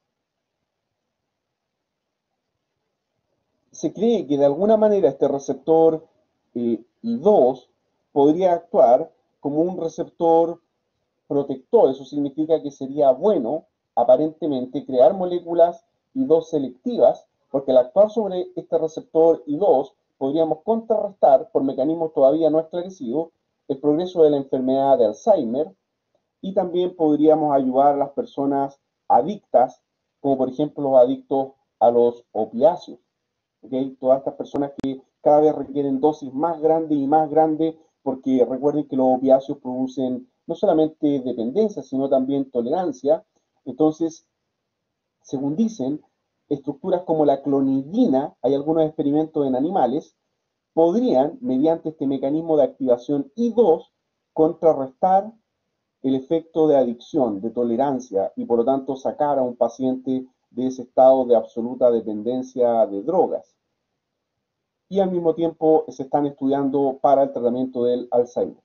Se cree que de alguna manera este receptor I2 podría actuar como un receptor protector. Eso significa que sería bueno, aparentemente, crear moléculas I2 selectivas, porque al actuar sobre este receptor I2 podríamos contrarrestar, por mecanismos todavía no esclarecidos, el progreso de la enfermedad de Alzheimer, y también podríamos ayudar a las personas adictas, como por ejemplo los adictos a los opiáceos. ¿Okay? Todas estas personas que cada vez requieren dosis más grandes y más grandes, porque recuerden que los opiáceos producen no solamente dependencia, sino también tolerancia. Entonces, según dicen, estructuras como la clonidina, hay algunos experimentos en animales, podrían, mediante este mecanismo de activación I2, contrarrestar el efecto de adicción, de tolerancia, y por lo tanto sacar a un paciente de ese estado de absoluta dependencia de drogas. Y al mismo tiempo se están estudiando para el tratamiento del Alzheimer.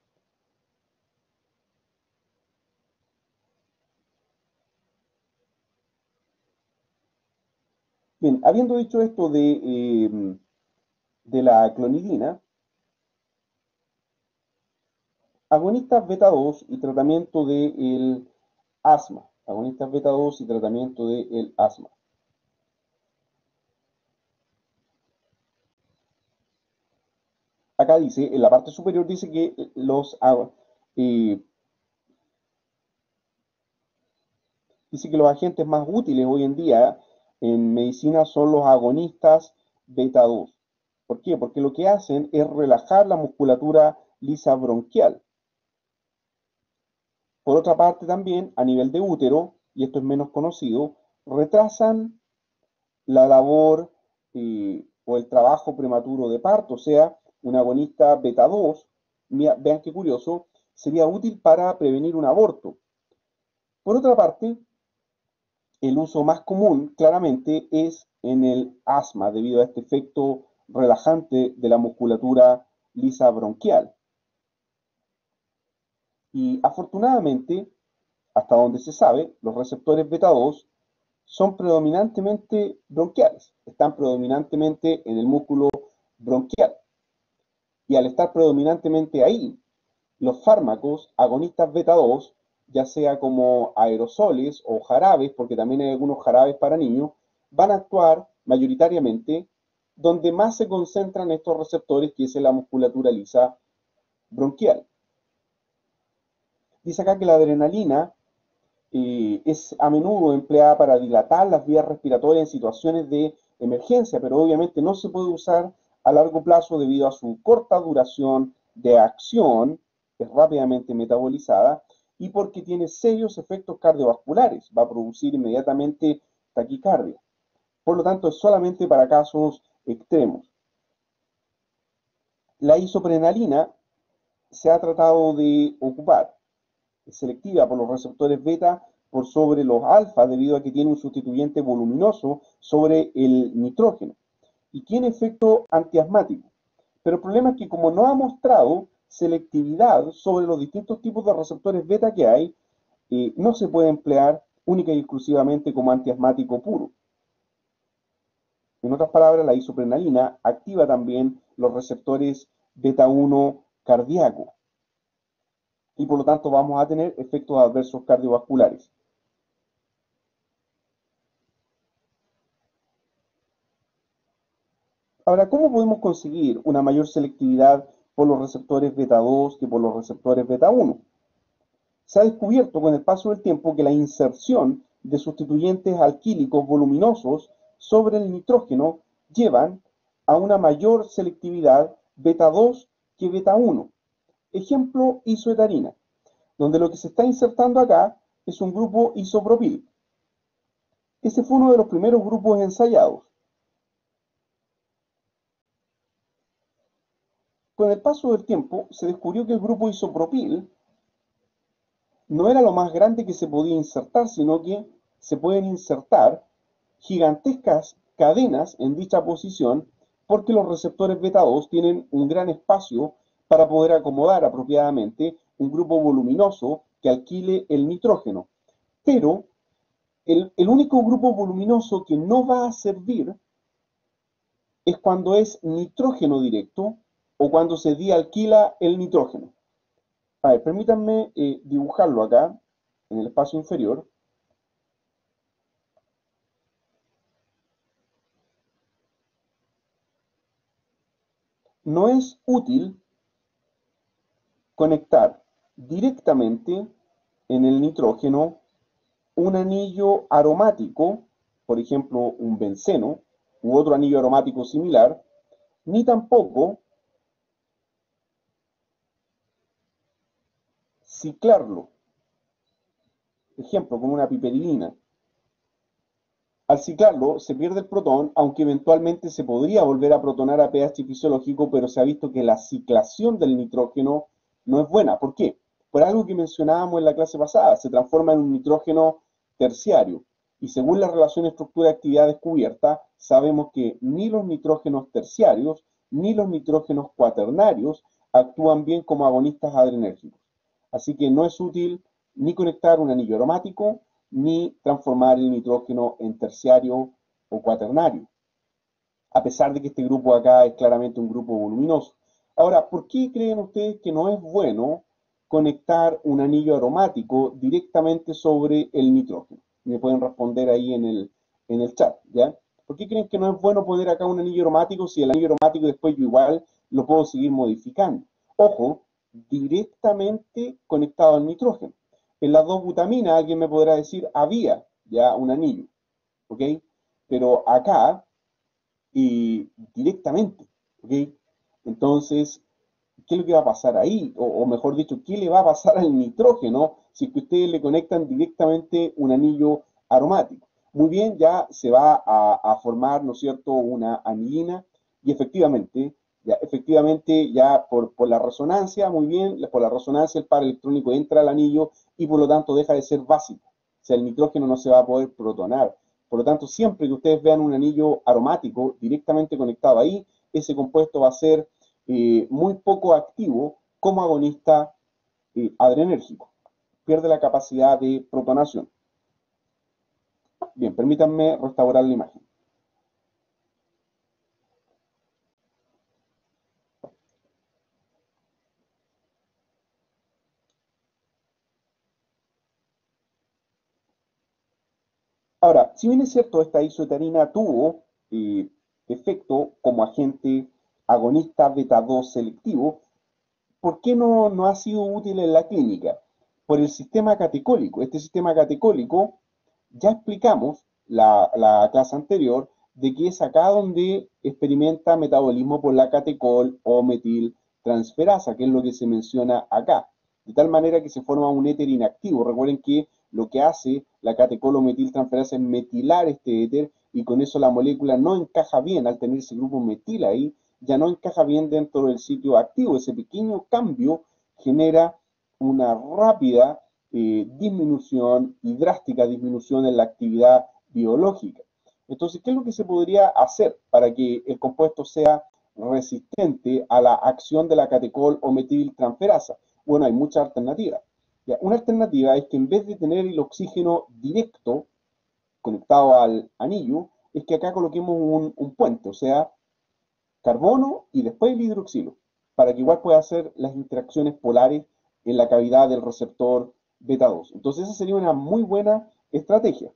Bien, habiendo dicho esto de la clonidina, agonistas beta 2 y tratamiento del asma. Agonistas beta 2 y tratamiento del asma. acá dice, en la parte superior dice que eh, dice que los agentes más útiles hoy en día en medicina son los agonistas beta 2. ¿Por qué? Porque lo que hacen es relajar la musculatura lisa bronquial. Por otra parte también, a nivel de útero, y esto es menos conocido, retrasan la labor o el trabajo prematuro de parto, o sea, un agonista beta 2, vean qué curioso, sería útil para prevenir un aborto. Por otra parte, el uso más común claramente es en el asma, debido a este efecto relajante de la musculatura lisa bronquial. Y afortunadamente, hasta donde se sabe, los receptores beta 2 son predominantemente bronquiales, están predominantemente en el músculo bronquial. Y al estar predominantemente ahí, los fármacos agonistas beta 2, ya sea como aerosoles o jarabes, porque también hay algunos jarabes para niños, van a actuar mayoritariamente donde más se concentran estos receptores, que es en la musculatura lisa bronquial. Dice acá que la adrenalina es a menudo empleada para dilatar las vías respiratorias en situaciones de emergencia, pero obviamente no se puede usar a largo plazo debido a su corta duración de acción, es rápidamente metabolizada, y porque tiene serios efectos cardiovasculares, va a producir inmediatamente taquicardia. Por lo tanto, es solamente para casos extremos. La isoprenalina se ha tratado de ocupar, es selectiva por los receptores beta por sobre los alfa debido a que tiene un sustituyente voluminoso sobre el nitrógeno y tiene efecto antiasmático. Pero el problema es que como no ha mostrado selectividad sobre los distintos tipos de receptores beta que hay, no se puede emplear única y exclusivamente como antiasmático puro. En otras palabras, la isoprenalina activa también los receptores beta 1 cardíaco y por lo tanto vamos a tener efectos adversos cardiovasculares. Ahora, ¿cómo podemos conseguir una mayor selectividad por los receptores beta 2 que por los receptores beta 1? Se ha descubierto con el paso del tiempo que la inserción de sustituyentes alquílicos voluminosos sobre el nitrógeno llevan a una mayor selectividad beta 2 que beta 1. Ejemplo, isohetarina, donde lo que se está insertando acá es un grupo isopropil. Ese fue uno de los primeros grupos ensayados. Con el paso del tiempo se descubrió que el grupo isopropil no era lo más grande que se podía insertar, sino que se pueden insertar gigantescas cadenas en dicha posición porque los receptores beta 2 tienen un gran espacio para poder acomodar apropiadamente un grupo voluminoso que alquile el nitrógeno. Pero el único grupo voluminoso que no va a servir es cuando es nitrógeno directo o cuando se dialquila el nitrógeno. A ver, permítanme dibujarlo acá, en el espacio inferior. No es útil conectar directamente en el nitrógeno un anillo aromático, por ejemplo, un benceno, u otro anillo aromático similar, ni tampoco ciclarlo, ejemplo, con una piperidina. Al ciclarlo se pierde el protón, aunque eventualmente se podría volver a protonar a pH fisiológico, pero se ha visto que la ciclación del nitrógeno no es buena. ¿Por qué? Por algo que mencionábamos en la clase pasada, se transforma en un nitrógeno terciario. Y según la relación estructura-actividad descubierta, sabemos que ni los nitrógenos terciarios ni los nitrógenos cuaternarios actúan bien como agonistas adrenérgicos. Así que no es útil ni conectar un anillo aromático, ni transformar el nitrógeno en terciario o cuaternario, a pesar de que este grupo acá es claramente un grupo voluminoso. Ahora, ¿por qué creen ustedes que no es bueno conectar un anillo aromático directamente sobre el nitrógeno? Me pueden responder ahí en el chat, ¿ya? ¿Por qué creen que no es bueno poner acá un anillo aromático si el anillo aromático después yo igual lo puedo seguir modificando. Ojo, directamente conectado al nitrógeno. En las 2-butaminas alguien me podrá decir, había ya un anillo, ¿ok? Pero acá, directamente, ¿ok? Entonces, ¿qué es lo que va a pasar ahí? O mejor dicho, ¿qué le va a pasar al nitrógeno si es que ustedes le conectan directamente un anillo aromático? Muy bien, ya se va a formar, ¿no es cierto?, una anilina y efectivamente ya por la resonancia, muy bien, por la resonancia el par electrónico entra al anillo y por lo tanto deja de ser básico. O sea, el nitrógeno no se va a poder protonar. Por lo tanto, siempre que ustedes vean un anillo aromático directamente conectado ahí, ese compuesto va a ser muy poco activo como agonista adrenérgico. Pierde la capacidad de protonación. Bien, permítanme restaurar la imagen. Ahora, si bien es cierto, esta isoetarina tuvo efecto como agente agonista beta 2 selectivo, ¿por qué no ha sido útil en la clínica? Por el sistema catecólico. Este sistema catecólico, ya explicamos la clase anterior, de que es acá donde experimenta metabolismo por la catecol o metiltransferasa, que es lo que se menciona acá. De tal manera que se forma un éter inactivo. Recuerden que lo que hace la catecol o metiltransferasa es metilar este éter y con eso la molécula no encaja bien al tener ese grupo metil ahí, ya no encaja bien dentro del sitio activo. Ese pequeño cambio genera una rápida disminución y drástica disminución en la actividad biológica. Entonces, ¿qué es lo que se podría hacer para que el compuesto sea resistente a la acción de la catecol o metiltransferasa? Bueno, hay muchas alternativas. ¿Ya? Una alternativa es que en vez de tener el oxígeno directo conectado al anillo, es que acá coloquemos un puente, o sea, carbono y después el hidroxilo, para que igual pueda hacer las interacciones polares en la cavidad del receptor beta 2. Entonces esa sería una muy buena estrategia.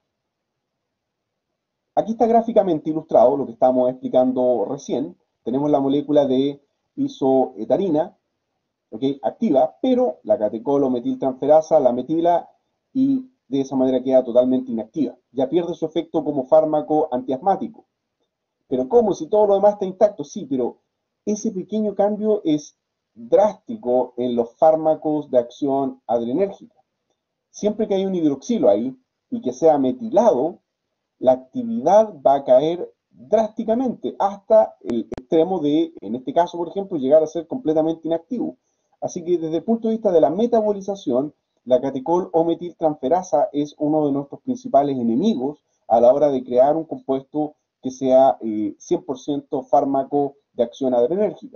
Aquí está gráficamente ilustrado lo que estábamos explicando recién. Tenemos la molécula de isoetarina, ¿okay?, activa, pero la catecol o metiltransferasa la metila y de esa manera queda totalmente inactiva. Ya pierde su efecto como fármaco antiasmático. Pero ¿cómo? Si todo lo demás está intacto, sí, pero ese pequeño cambio es drástico en los fármacos de acción adrenérgica. Siempre que hay un hidroxilo ahí y que sea metilado, la actividad va a caer drásticamente hasta el extremo de, en este caso, por ejemplo, llegar a ser completamente inactivo. Así que desde el punto de vista de la metabolización, la catecol o metiltransferasa es uno de nuestros principales enemigos a la hora de crear un compuesto que sea 100% fármaco de acción adrenérgica.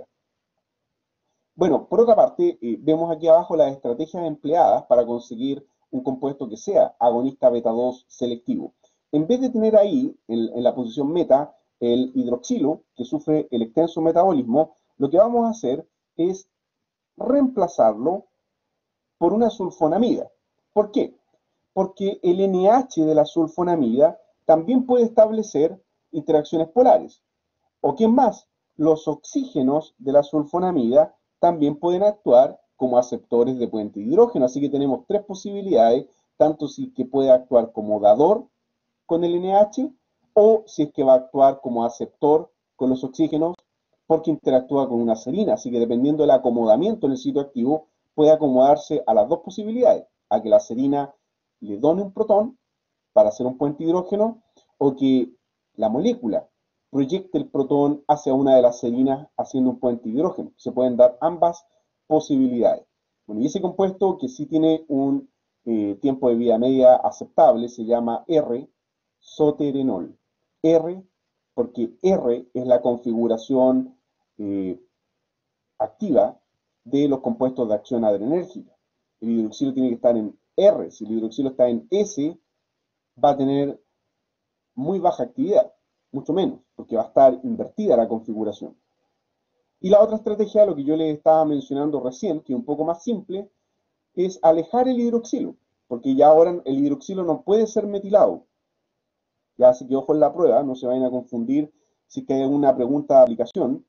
Bueno, por otra parte, vemos aquí abajo las estrategias empleadas para conseguir un compuesto que sea agonista beta 2 selectivo. En vez de tener ahí, en la posición meta, el hidroxilo, que sufre el extenso metabolismo, lo que vamos a hacer es reemplazarlo por una sulfonamida. ¿Por qué? Porque el NH de la sulfonamida también puede establecer interacciones polares. ¿O quién más? Los oxígenos de la sulfonamida también pueden actuar como aceptores de puente de hidrógeno. Así que tenemos tres posibilidades, tanto si que puede actuar como dador con el NH o si es que va a actuar como aceptor con los oxígenos porque interactúa con una serina. Así que dependiendo del acomodamiento en el sitio activo, puede acomodarse a las dos posibilidades, a que la serina le done un protón para hacer un puente de hidrógeno o que la molécula proyecte el protón hacia una de las serinas haciendo un puente de hidrógeno. Se pueden dar ambas posibilidades. Bueno, y ese compuesto que sí tiene un tiempo de vida media aceptable se llama R-soterenol. R porque R es la configuración eh, activa de los compuestos de acción adrenérgica. El hidroxilo tiene que estar en R. Si el hidroxilo está en S, va a tener muy baja actividad, mucho menos, porque va a estar invertida la configuración. Y la otra estrategia, lo que yo les estaba mencionando recién, que es un poco más simple, es alejar el hidroxilo, porque ya ahora el hidroxilo no puede ser metilado. Ya así que ojo en la prueba, no se vayan a confundir si es que hay alguna pregunta de aplicación.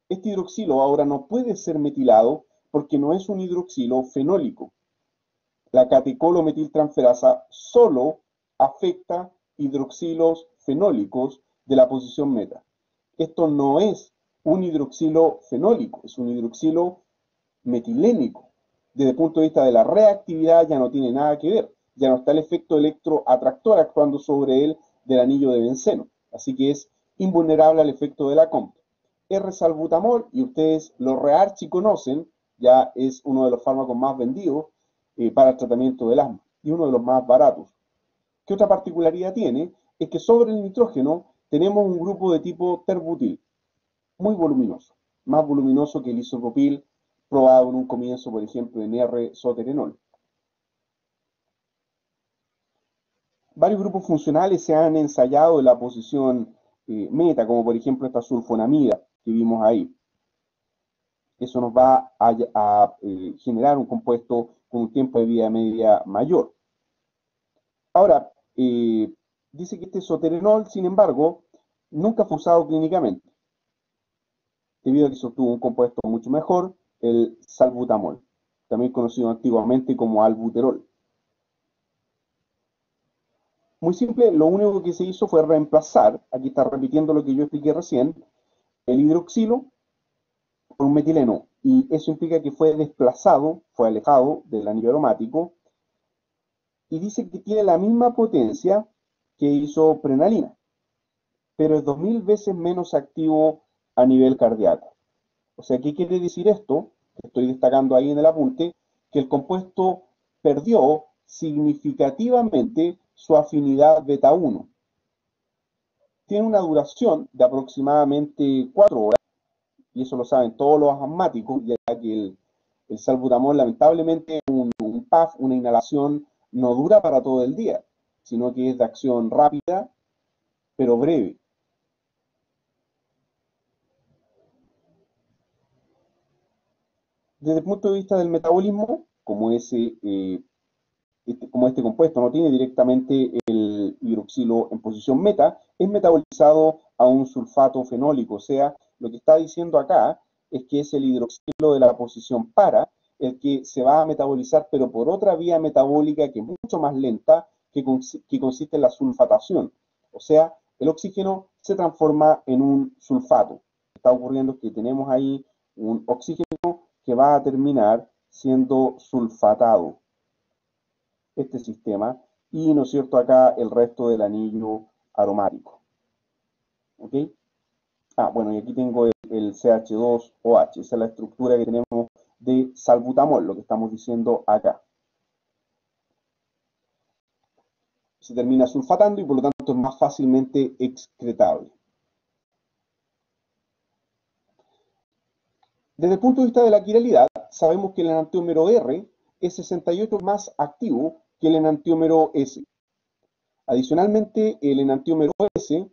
Este hidroxilo ahora no puede ser metilado porque no es un hidroxilo fenólico. La catecolometiltransferasa solo afecta hidroxilos fenólicos de la posición meta. Esto no es un hidroxilo fenólico, es un hidroxilo metilénico. Desde el punto de vista de la reactividad ya no tiene nada que ver, ya no está el efecto electroatractor actuando sobre él del anillo de benceno, así que es invulnerable al efecto de la COMP. R-salbutamol, y ustedes lo rearchi conocen, ya es uno de los fármacos más vendidos para el tratamiento del asma y uno de los más baratos. ¿Qué otra particularidad tiene? Es que sobre el nitrógeno tenemos un grupo de tipo terbutil, muy voluminoso, más voluminoso que el isopropil probado en un comienzo, por ejemplo, en R-soterenol. Varios grupos funcionales se han ensayado en la posición meta, como por ejemplo esta sulfonamida que vimos ahí. Eso nos va a generar un compuesto con un tiempo de vida media mayor. Ahora, dice que este soterenol, sin embargo, nunca fue usado clínicamente, debido a que se obtuvo un compuesto mucho mejor, el salbutamol, también conocido antiguamente como albuterol. Muy simple, lo único que se hizo fue reemplazar, aquí está repitiendo lo que yo expliqué recién, el hidroxilo por un metileno, y eso implica que fue desplazado, fue alejado del anillo aromático, y dice que tiene la misma potencia que isoprenalina, pero es 2000 veces menos activo a nivel cardíaco. O sea, ¿qué quiere decir esto? Estoy destacando ahí en el apunte, que el compuesto perdió significativamente su afinidad beta 1. Tiene una duración de aproximadamente 4 horas, y eso lo saben todos los asmáticos, ya que el salbutamol lamentablemente un puff, una inhalación, no dura para todo el día, sino que es de acción rápida, pero breve. Desde el punto de vista del metabolismo, como este compuesto no tiene directamente el hidroxilo en posición meta, es metabolizado a un sulfato fenólico. O sea, lo que está diciendo acá es que es el hidroxilo de la posición para el que se va a metabolizar, pero por otra vía metabólica que es mucho más lenta, que consiste en la sulfatación. O sea, el oxígeno se transforma en un sulfato. Lo que está ocurriendo es que tenemos ahí un oxígeno que va a terminar siendo sulfatado este sistema, y, ¿no es cierto?, acá el resto del anillo aromático. ¿Ok? Bueno, y aquí tengo el CH2OH, esa es la estructura que tenemos de salbutamol, lo que estamos diciendo acá. Se termina sulfatando y por lo tanto es más fácilmente excretable. Desde el punto de vista de la quiralidad, sabemos que el enantiómero R es 68 más activo que el enantiómero S. Adicionalmente, el enantiómero S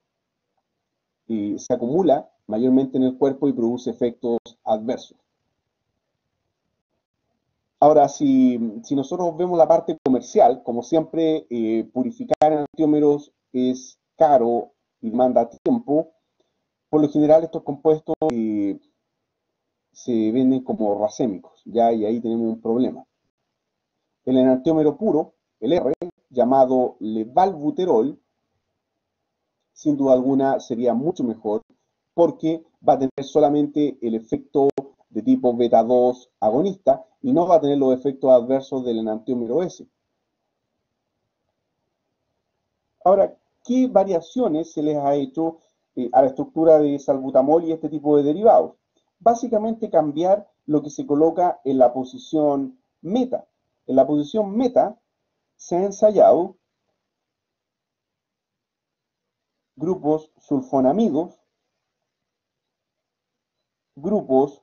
se acumula mayormente en el cuerpo y produce efectos adversos. Ahora, si nosotros vemos la parte comercial, como siempre, purificar enantiómeros es caro y demanda tiempo. Por lo general, estos compuestos se venden como racémicos, ¿ya? Y ahí tenemos un problema. El enantiómero puro, el R, llamado levalbuterol, sin duda alguna sería mucho mejor porque va a tener solamente el efecto de tipo beta 2 agonista y no va a tener los efectos adversos del enantiómero S. Ahora, ¿qué variaciones se les ha hecho a la estructura de salbutamol y este tipo de derivados? Básicamente cambiar lo que se coloca en la posición meta. En la posición meta se han ensayado grupos sulfonamidos, grupos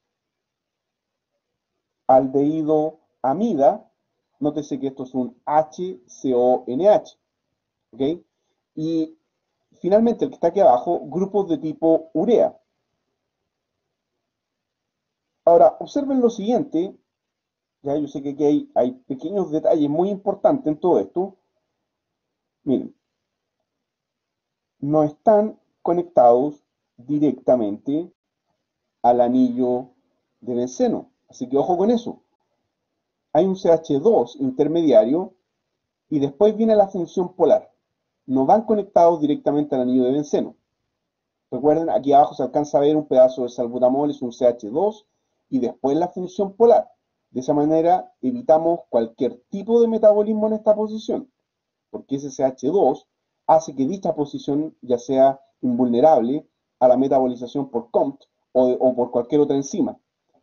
aldehído amida, nótese que esto es un HCONH, ¿ok? Y finalmente el que está aquí abajo, grupos de tipo urea. Ahora, observen lo siguiente, ya yo sé que aquí hay pequeños detalles muy importantes en todo esto. Miren, no están conectados directamente al anillo de benceno. Así que ojo con eso. Hay un CH2 intermediario y después viene la función polar. No van conectados directamente al anillo de benceno. Recuerden, aquí abajo se alcanza a ver un pedazo de salbutamol, es un CH2, y después la función polar. De esa manera evitamos cualquier tipo de metabolismo en esta posición, porque ese CH2 hace que dicha posición ya sea invulnerable a la metabolización por COMT o por cualquier otra enzima.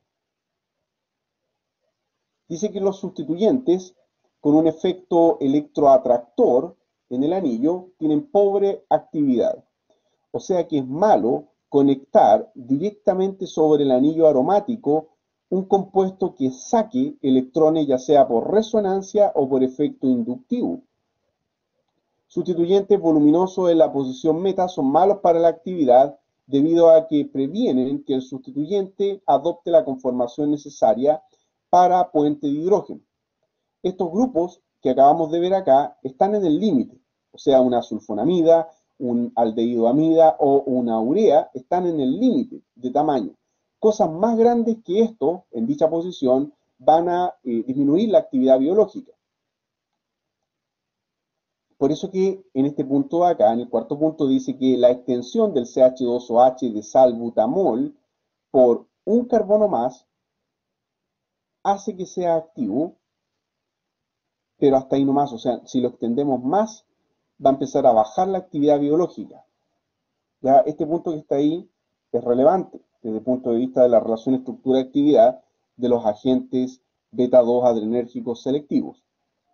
Dice que los sustituyentes con un efecto electroatractor en el anillo tienen pobre actividad. O sea que es malo conectar directamente sobre el anillo aromático un compuesto que saque electrones ya sea por resonancia o por efecto inductivo. Sustituyentes voluminosos en la posición meta son malos para la actividad debido a que previenen que el sustituyente adopte la conformación necesaria para puente de hidrógeno. Estos grupos que acabamos de ver acá están en el límite, o sea, una sulfonamida, un aldehído amida o una urea están en el límite de tamaño. Cosas más grandes que esto, en dicha posición, van a disminuir la actividad biológica. Por eso que en este punto de acá, en el cuarto punto, dice que la extensión del CH2OH de salbutamol por un carbono más hace que sea activo, pero hasta ahí nomás, o sea, si lo extendemos más, va a empezar a bajar la actividad biológica. Ya este punto que está ahí es relevante desde el punto de vista de la relación estructura-actividad de los agentes beta-2 adrenérgicos selectivos.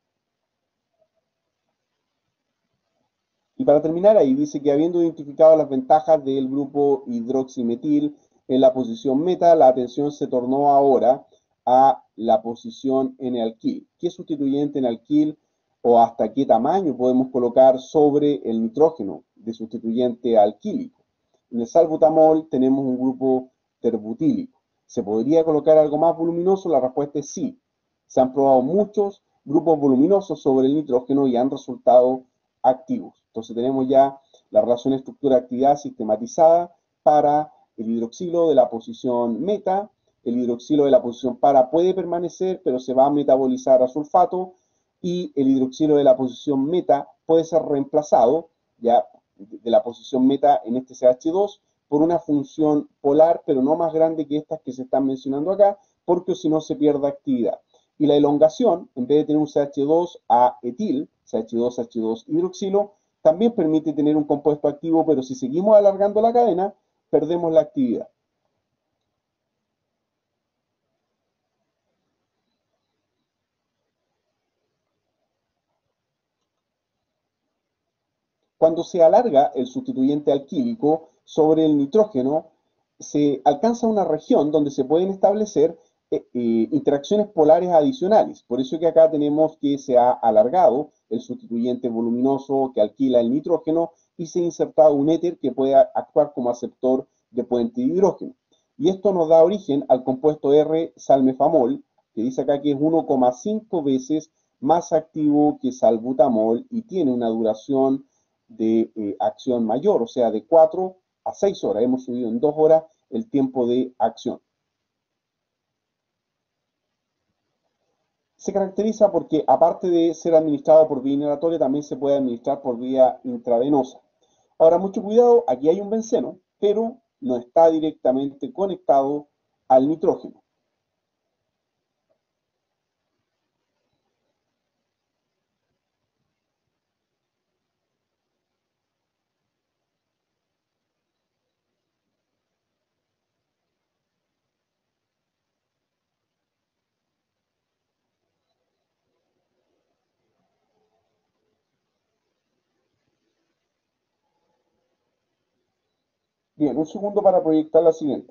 Y para terminar ahí dice que habiendo identificado las ventajas del grupo hidroximetil en la posición meta, la atención se tornó ahora a la posición N-alquil. ¿Qué sustituyente N-alquil o hasta qué tamaño podemos colocar sobre el nitrógeno de sustituyente alquílico? En el salbutamol tenemos un grupo terbutílico. ¿Se podría colocar algo más voluminoso? La respuesta es sí. Se han probado muchos grupos voluminosos sobre el nitrógeno y han resultado activos. Entonces tenemos ya la relación estructura-actividad sistematizada para el hidroxilo de la posición meta. El hidroxilo de la posición para puede permanecer, pero se va a metabolizar a sulfato, y el hidroxilo de la posición meta puede ser reemplazado ya de la posición meta en este CH2 por una función polar, pero no más grande que estas que se están mencionando acá, porque si no se pierde actividad. Y la elongación, en vez de tener un CH2 a etil, CH2H2 hidroxilo, también permite tener un compuesto activo, pero si seguimos alargando la cadena, perdemos la actividad. Cuando se alarga el sustituyente alquílico sobre el nitrógeno, se alcanza una región donde se pueden establecer interacciones polares adicionales. Por eso que acá tenemos que se ha alargado el sustituyente voluminoso que alquila el nitrógeno y se ha insertado un éter que puede actuar como aceptor de puente de hidrógeno. Y esto nos da origen al compuesto R-salmefamol, que dice acá que es 1,5 veces más activo que salbutamol y tiene una duración de acción mayor, o sea, de 4 a 6 horas. Hemos subido en 2 horas el tiempo de acción. Se caracteriza porque, aparte de ser administrado por vía inhalatoria, también se puede administrar por vía intravenosa. Ahora, mucho cuidado, aquí hay un benceno, pero no está directamente conectado al nitrógeno. Bien, un segundo para proyectar la siguiente.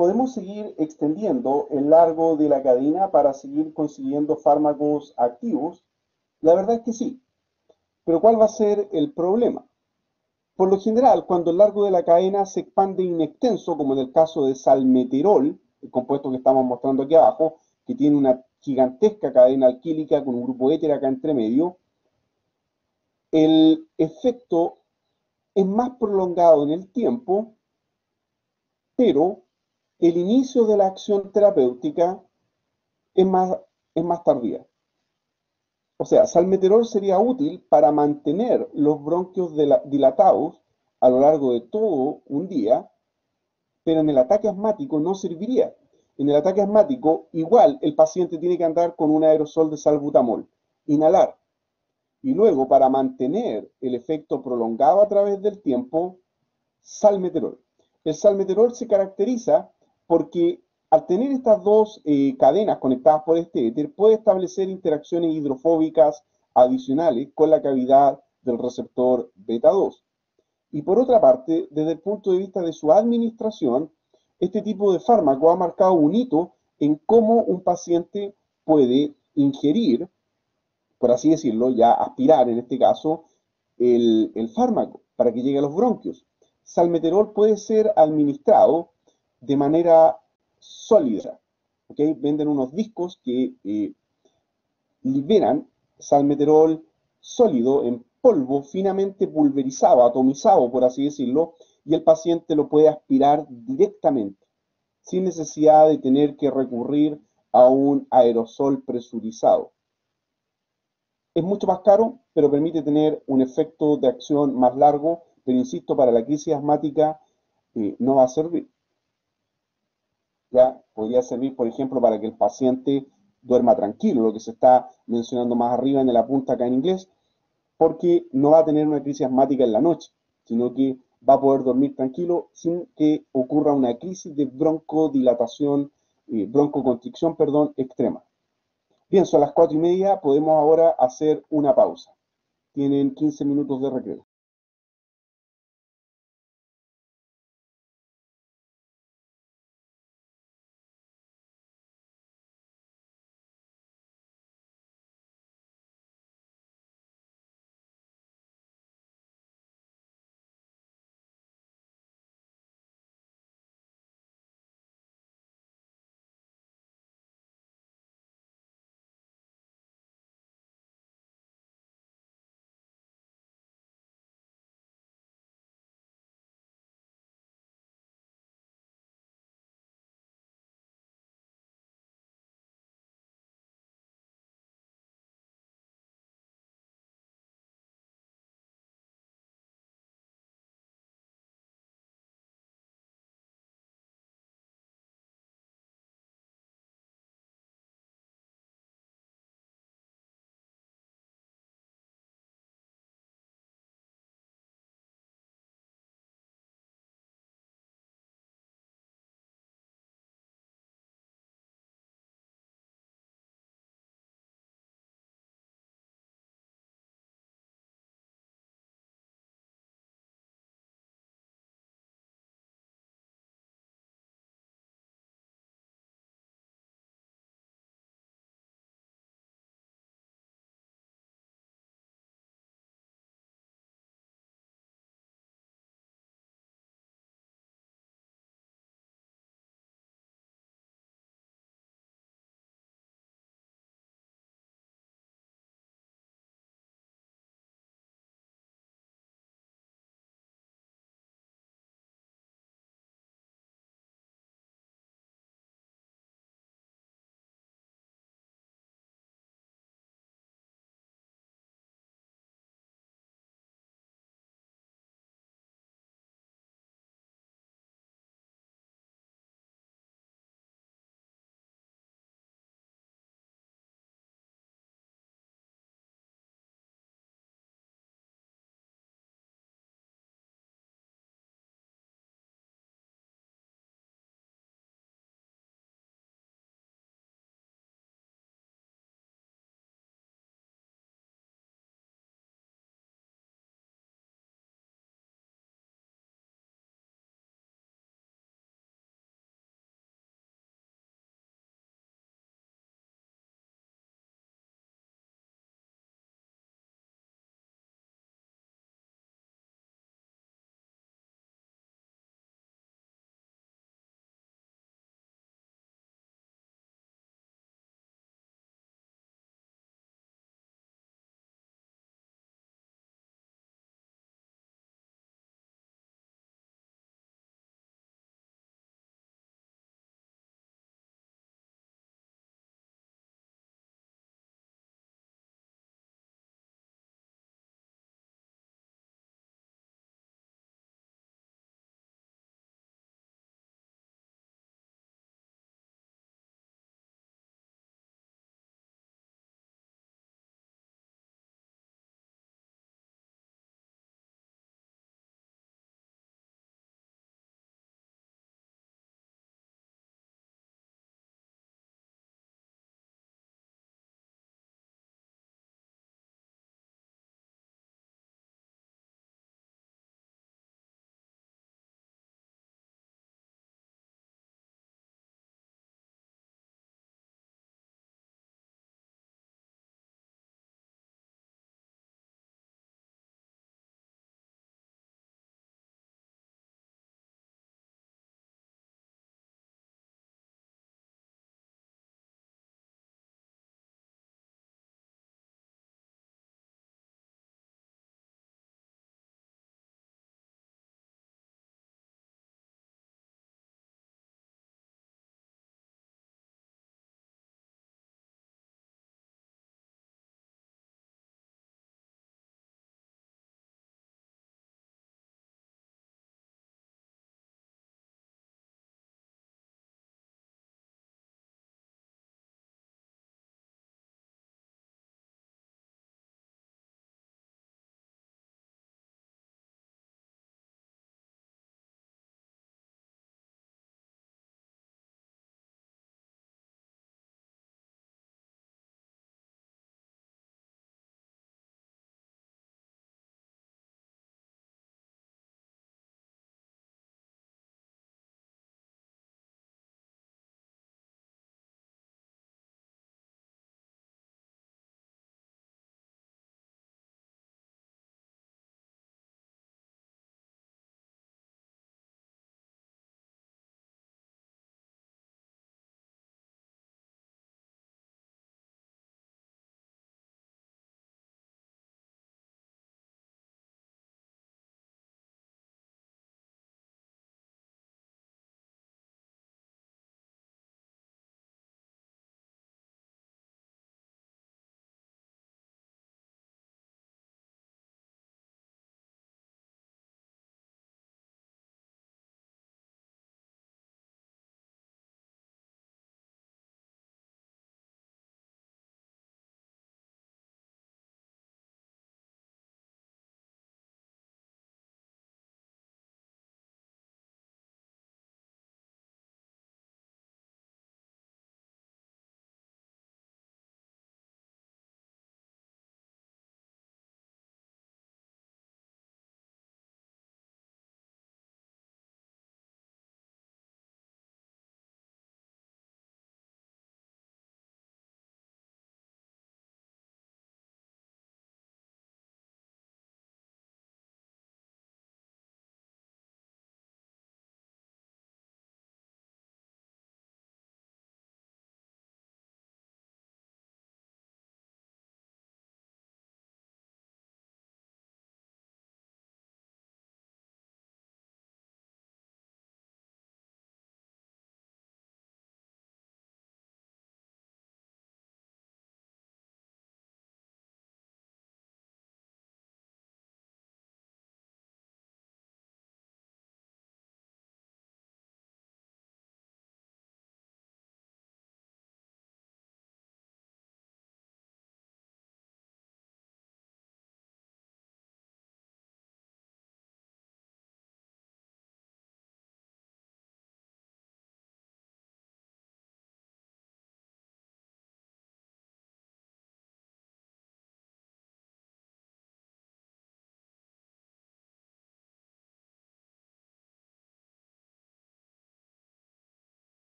¿podemos seguir extendiendo el largo de la cadena para seguir consiguiendo fármacos activos? La verdad es que sí, pero ¿cuál va a ser el problema? Por lo general, cuando el largo de la cadena se expande in extenso, como en el caso de salmeterol, el compuesto que estamos mostrando aquí abajo, que tiene una gigantesca cadena alquílica con un grupo éter acá entre medio, el efecto es más prolongado en el tiempo, pero el inicio de la acción terapéutica es más, es más tardía. O sea, salmeterol sería útil para mantener los bronquios dilatados a lo largo de todo un día, pero en el ataque asmático no serviría. En el ataque asmático, igual el paciente tiene que andar con un aerosol de salbutamol, inhalar, y luego para mantener el efecto prolongado a través del tiempo, salmeterol. El salmeterol se caracteriza porque al tener estas dos cadenas conectadas por este éter, puede establecer interacciones hidrofóbicas adicionales con la cavidad del receptor beta 2. Y por otra parte, desde el punto de vista de su administración, este tipo de fármaco ha marcado un hito en cómo un paciente puede ingerir, por así decirlo, ya aspirar en este caso, el fármaco para que llegue a los bronquios. Salmeterol puede ser administrado de manera sólida. ¿Okay? Venden unos discos que liberan salmeterol sólido en polvo finamente pulverizado, atomizado, por así decirlo, y el paciente lo puede aspirar directamente, sin necesidad de tener que recurrir a un aerosol presurizado. Es mucho más caro, pero permite tener un efecto de acción más largo, pero insisto, para la crisis asmática no va a servir. Ya podría servir, por ejemplo, para que el paciente duerma tranquilo, lo que se está mencionando más arriba en la punta acá en inglés, porque no va a tener una crisis asmática en la noche, sino que va a poder dormir tranquilo sin que ocurra una crisis de broncodilatación, broncoconstricción, perdón, extrema. Bien, son las 4:30, podemos ahora hacer una pausa. Tienen 15 minutos de recreo.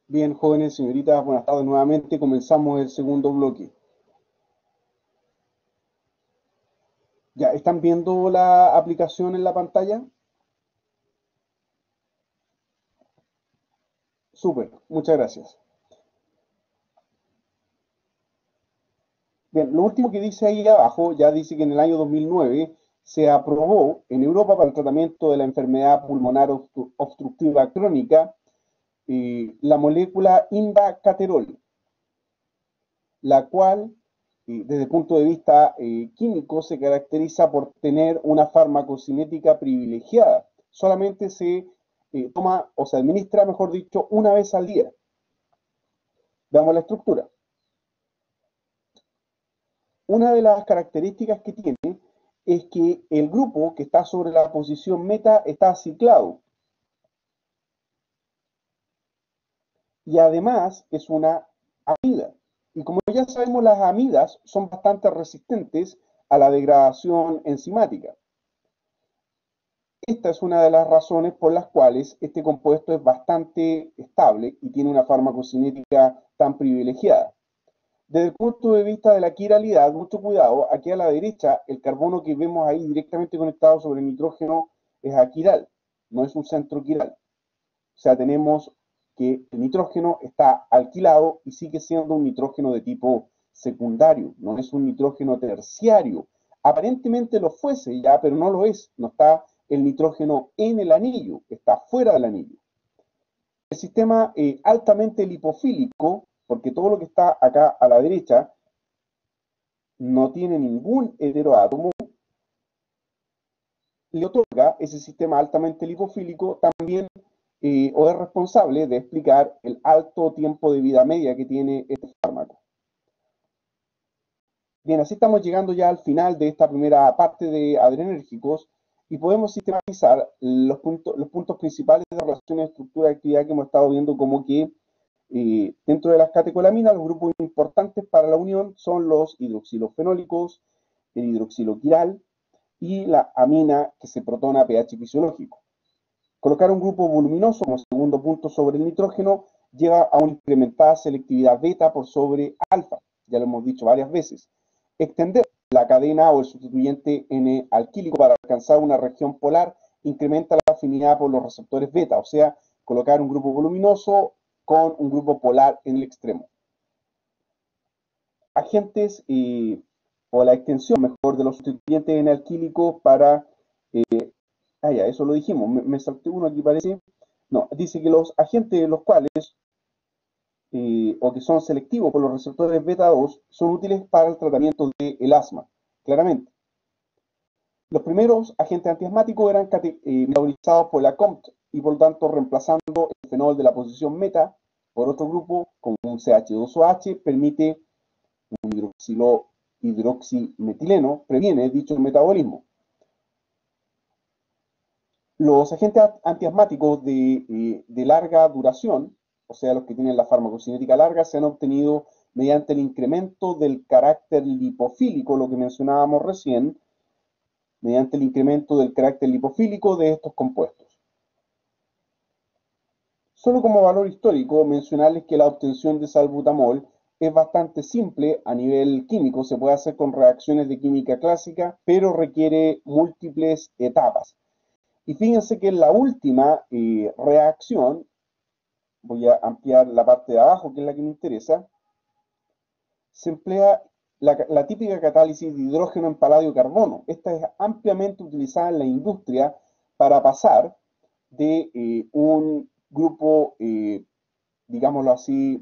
Bien, jóvenes, señoritas, buenas tardes nuevamente. Comenzamos el segundo bloque. ¿Ya están viendo la aplicación en la pantalla? Súper, muchas gracias. Bien, lo último que dice ahí abajo, ya dice que en el año 2009 se aprobó en Europa para el tratamiento de la enfermedad pulmonar obstructiva crónica la molécula indacaterol, la cual, desde el punto de vista químico, se caracteriza por tener una farmacocinética privilegiada. Solamente se toma o se administra, mejor dicho, una vez al día. Veamos la estructura. Una de las características que tiene es que el grupo que está sobre la posición meta está ciclado. Y además es una amida. Y como ya sabemos, las amidas son bastante resistentes a la degradación enzimática. Esta es una de las razones por las cuales este compuesto es bastante estable y tiene una farmacocinética tan privilegiada. Desde el punto de vista de la quiralidad, mucho cuidado, aquí a la derecha el carbono que vemos ahí directamente conectado sobre el nitrógeno es aquiral, no es un centro quiral. O sea, tenemos que el nitrógeno está alquilado y sigue siendo un nitrógeno de tipo secundario, no es un nitrógeno terciario. Aparentemente lo fuese ya, pero no lo es, no está el nitrógeno en el anillo, está fuera del anillo. El sistema altamente lipofílico, porque todo lo que está acá a la derecha no tiene ningún heteroátomo, le otorga ese sistema altamente lipofílico también o es responsable de explicar el alto tiempo de vida media que tiene este fármaco. Bien, así estamos llegando ya al final de esta primera parte de adrenérgicos y podemos sistematizar los puntos principales de relación, estructura y actividad que hemos estado viendo, como que dentro de las catecolaminas los grupos importantes para la unión son los hidroxilofenólicos, el hidroxiloquiral y la amina que se protona a pH fisiológico. Colocar un grupo voluminoso como segundo punto sobre el nitrógeno lleva a una incrementada selectividad beta por sobre alfa, ya lo hemos dicho varias veces. Extender la cadena o el sustituyente N-alquílico para alcanzar una región polar incrementa la afinidad por los receptores beta, o sea, colocar un grupo voluminoso con un grupo polar en el extremo. Agentes o la extensión mejor de los sustituyentes N-alquílicos para ya, eso lo dijimos. Me salté uno aquí, parece. No, dice que los agentes, los cuales, o que son selectivos por los receptores beta 2, son útiles para el tratamiento del asma, claramente. Los primeros agentes antiasmáticos eran metabolizados por la COMT y por lo tanto reemplazando el fenol de la posición meta por otro grupo, como un CH2OH, permite un hidroximetileno, previene dicho metabolismo. Los agentes antiasmáticos de larga duración, o sea, los que tienen la farmacocinética larga, se han obtenido mediante el incremento del carácter lipofílico, lo que mencionábamos recién, mediante el incremento del carácter lipofílico de estos compuestos. Solo como valor histórico, mencionarles que la obtención de salbutamol es bastante simple a nivel químico, se puede hacer con reacciones de química clásica, pero requiere múltiples etapas. Y fíjense que en la última reacción, voy a ampliar la parte de abajo, que es la que me interesa, se emplea la típica catálisis de hidrógeno en paladio-carbono. Esta es ampliamente utilizada en la industria para pasar de un grupo, digámoslo así,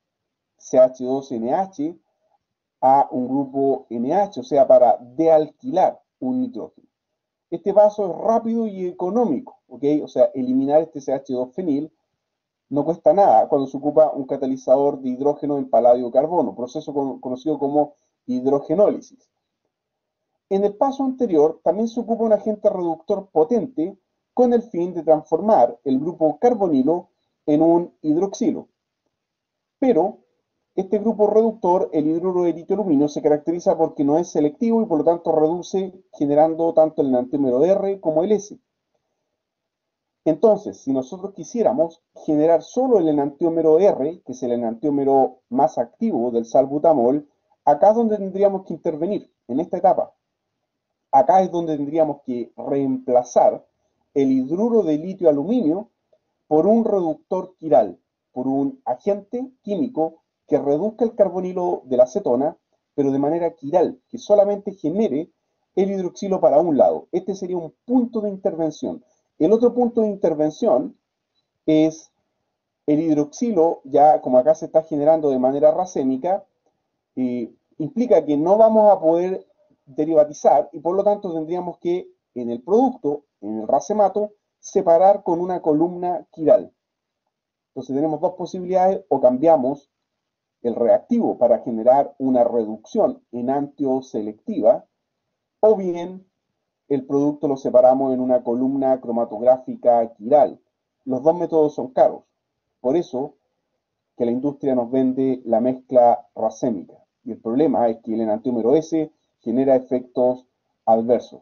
CH2NH a un grupo NH, o sea, para dealquilar un nitrógeno. Este paso es rápido y económico, ¿ok? O sea, eliminar este CH2-fenil no cuesta nada cuando se ocupa un catalizador de hidrógeno en paladio-carbono, proceso conocido como hidrogenólisis. En el paso anterior también se ocupa un agente reductor potente con el fin de transformar el grupo carbonilo en un hidroxilo. Pero este grupo reductor, el hidruro de litio aluminio, se caracteriza porque no es selectivo y por lo tanto reduce generando tanto el enantiómero R como el S. Entonces, si nosotros quisiéramos generar solo el enantiómero R, que es el enantiómero más activo del salbutamol, acá es donde tendríamos que intervenir, en esta etapa. Acá es donde tendríamos que reemplazar el hidruro de litio aluminio por un reductor quiral, por un agente químico que reduzca el carbonilo de la acetona, pero de manera quiral, que solamente genere el hidroxilo para un lado. Este sería un punto de intervención. El otro punto de intervención es el hidroxilo, ya como acá se está generando de manera racémica, implica que no vamos a poder derivatizar y por lo tanto tendríamos que en el producto, en el racemato, separar con una columna quiral. Entonces tenemos dos posibilidades: o cambiamos el reactivo para generar una reducción enantioselectiva, o bien el producto lo separamos en una columna cromatográfica quiral. Los dos métodos son caros, por eso que la industria nos vende la mezcla racémica. Y el problema es que el enantiómero S genera efectos adversos.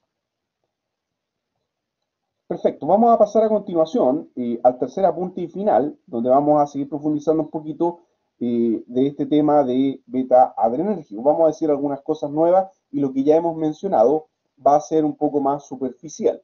Perfecto, vamos a pasar a continuación al tercer apunte y final, donde vamos a seguir profundizando un poquito de este tema de beta adrenérgico. Vamos a decir algunas cosas nuevas y lo que ya hemos mencionado va a ser un poco más superficial.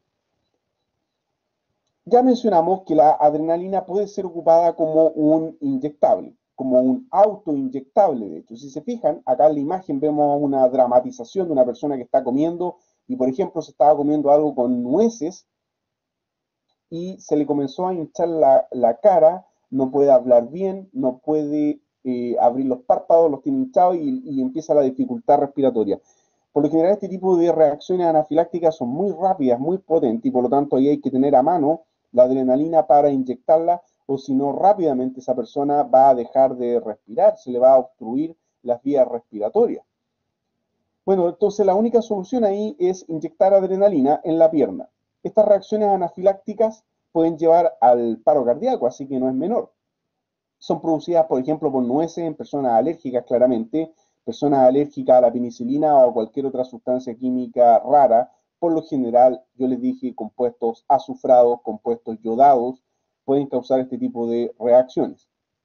Ya mencionamos que la adrenalina puede ser ocupada como un inyectable, como un autoinyectable, de hecho. Si se fijan, acá en la imagen vemos una dramatización de una persona que está comiendo y, por ejemplo, se estaba comiendo algo con nueces y se le comenzó a hinchar la cara, no puede hablar bien, no puede abrir los párpados, los tiene hinchados y empieza la dificultad respiratoria. Por lo general, este tipo de reacciones anafilácticas son muy rápidas, muy potentes, y por lo tanto ahí hay que tener a mano la adrenalina para inyectarla, o si no, rápidamente esa persona va a dejar de respirar, se le va a obstruir las vías respiratorias. Bueno, entonces la única solución ahí es inyectar adrenalina en la pierna. Estas reacciones anafilácticas pueden llevar al paro cardíaco, así que no es menor. Son producidas, por ejemplo, por nueces en personas alérgicas, claramente, personas alérgicas a la penicilina o a cualquier otra sustancia química rara. Por lo general, yo les dije, compuestos azufrados, compuestos yodados, pueden causar este tipo de reacciones.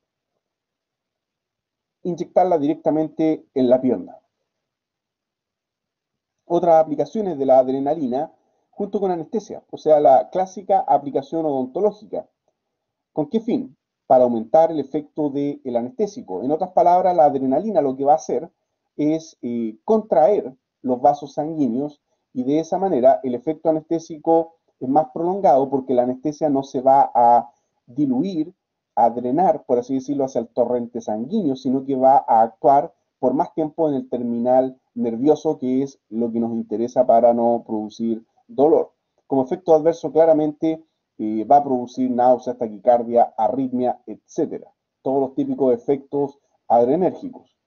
Inyectarla directamente en la pierna. Otras aplicaciones de la adrenalina junto con anestesia, o sea, la clásica aplicación odontológica. ¿Con qué fin? Para aumentar el efecto del anestésico. En otras palabras, la adrenalina lo que va a hacer es contraer los vasos sanguíneos y de esa manera el efecto anestésico es más prolongado porque la anestesia no se va a diluir, a drenar, por así decirlo, hacia el torrente sanguíneo, sino que va a actuar por más tiempo en el terminal nervioso, que es lo que nos interesa para no producir dolor. Como efecto adverso, claramente va a producir náuseas, taquicardia, arritmia, etcétera. Todos los típicos efectos adrenérgicos.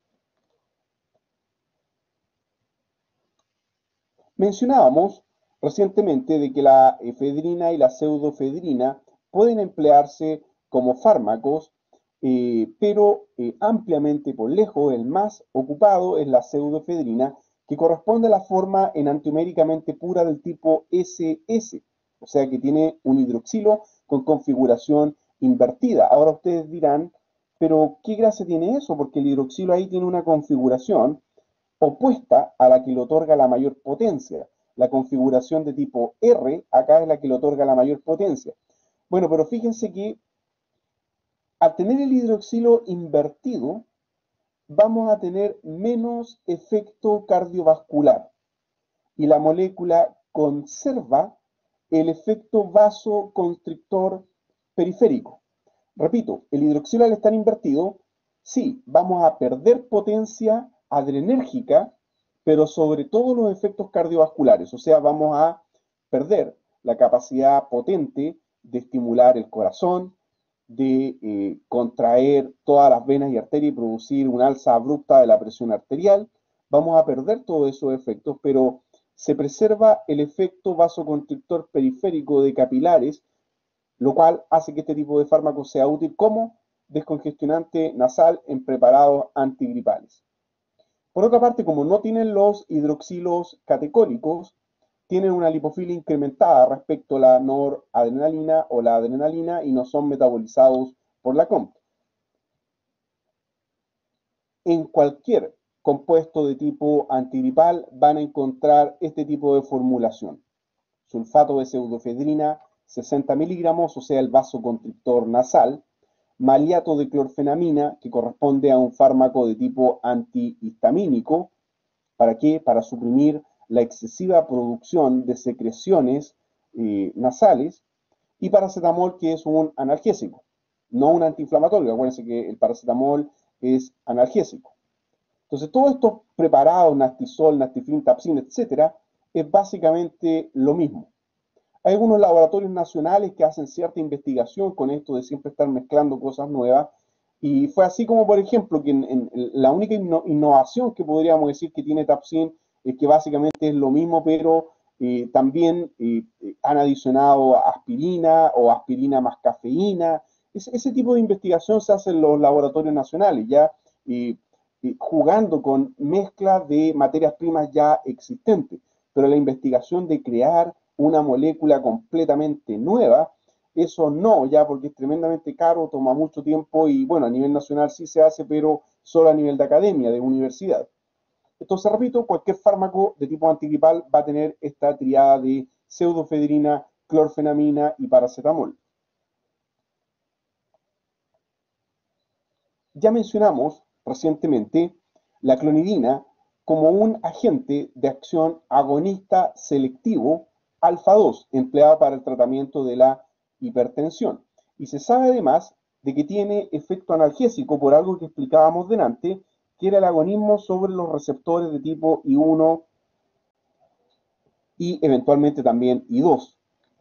Mencionábamos recientemente de que la efedrina y la pseudoefedrina pueden emplearse como fármacos, pero ampliamente por lejos el más ocupado es la pseudoefedrina, que corresponde a la forma enantioméricamente pura del tipo SS, o sea que tiene un hidroxilo con configuración invertida. Ahora ustedes dirán, pero ¿qué gracia tiene eso? Porque el hidroxilo ahí tiene una configuración opuesta a la que le otorga la mayor potencia. La configuración de tipo R acá es la que le otorga la mayor potencia. Bueno, pero fíjense que al tener el hidroxilo invertido, vamos a tener menos efecto cardiovascular y la molécula conserva el efecto vasoconstrictor periférico. Repito, el hidroxilo al estar invertido, sí, vamos a perder potencia adrenérgica, pero sobre todo los efectos cardiovasculares, o sea, vamos a perder la capacidad potente de estimular el corazón, de contraer todas las venas y arterias y producir una alza abrupta de la presión arterial. Vamos a perder todos esos efectos, pero se preserva el efecto vasoconstrictor periférico de capilares, lo cual hace que este tipo de fármaco sea útil como descongestionante nasal en preparados antigripales. Por otra parte, como no tienen los hidroxilos catecólicos, tienen una lipofilia incrementada respecto a la noradrenalina o la adrenalina y no son metabolizados por la COMT. En cualquier compuesto de tipo antigripal van a encontrar este tipo de formulación. Sulfato de pseudoefedrina, 60 miligramos, o sea, el vasoconstrictor nasal, maliato de clorfenamina, que corresponde a un fármaco de tipo antihistamínico. ¿Para qué? Para suprimir la excesiva producción de secreciones nasales, y paracetamol, que es un analgésico, no un antiinflamatorio. Acuérdense que el paracetamol es analgésico. Entonces, todos estos preparados, Nastisol, Nastifin, Tapsin, etcétera, es básicamente lo mismo. Hay algunos laboratorios nacionales que hacen cierta investigación con esto de siempre estar mezclando cosas nuevas, y fue así como, por ejemplo, que en la única innovación que podríamos decir que tiene Tapsin es que básicamente es lo mismo, pero también han adicionado aspirina o aspirina más cafeína. Ese tipo de investigación se hace en los laboratorios nacionales, ya jugando con mezclas de materias primas ya existentes, pero la investigación de crear una molécula completamente nueva, eso no, ya porque es tremendamente caro, toma mucho tiempo y bueno, a nivel nacional sí se hace, pero solo a nivel de academia, de universidad. Entonces, repito, cualquier fármaco de tipo antigripal va a tener esta triada de pseudoefedrina, clorfenamina y paracetamol. Ya mencionamos recientemente la clonidina como un agente de acción agonista selectivo alfa 2 empleado para el tratamiento de la hipertensión. Y se sabe además de que tiene efecto analgésico por algo que explicábamos delante, que era el agonismo sobre los receptores de tipo I1 y eventualmente también I2.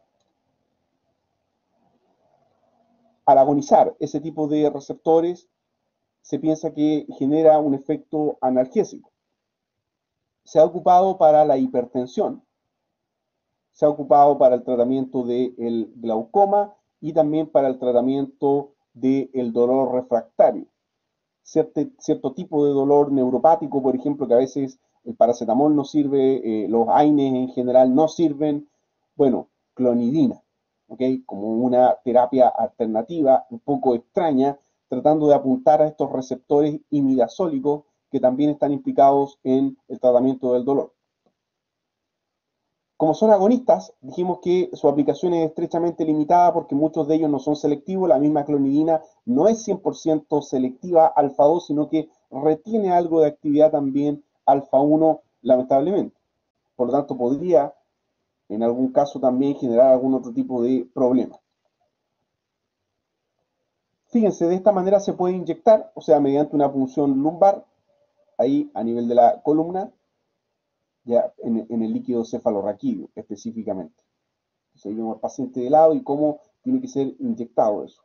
Al agonizar ese tipo de receptores, se piensa que genera un efecto analgésico. Se ha ocupado para la hipertensión, se ha ocupado para el tratamiento del glaucoma y también para el tratamiento del dolor refractario. Cierto tipo de dolor neuropático, por ejemplo, que a veces el paracetamol no sirve, los AINES en general no sirven. Bueno, clonidina, ¿ok? Como una terapia alternativa un poco extraña, tratando de apuntar a estos receptores imidazólicos que también están implicados en el tratamiento del dolor. Como son agonistas, dijimos que su aplicación es estrechamente limitada porque muchos de ellos no son selectivos. La misma clonidina no es 100% selectiva alfa 2, sino que retiene algo de actividad también alfa 1, lamentablemente. Por lo tanto, podría en algún caso también generar algún otro tipo de problema. Fíjense, de esta manera se puede inyectar, o sea, mediante una punción lumbar, ahí a nivel de la columna, ya en el líquido cefalorraquídeo específicamente. Entonces, ahí vemos al paciente de lado y cómo tiene que ser inyectado eso.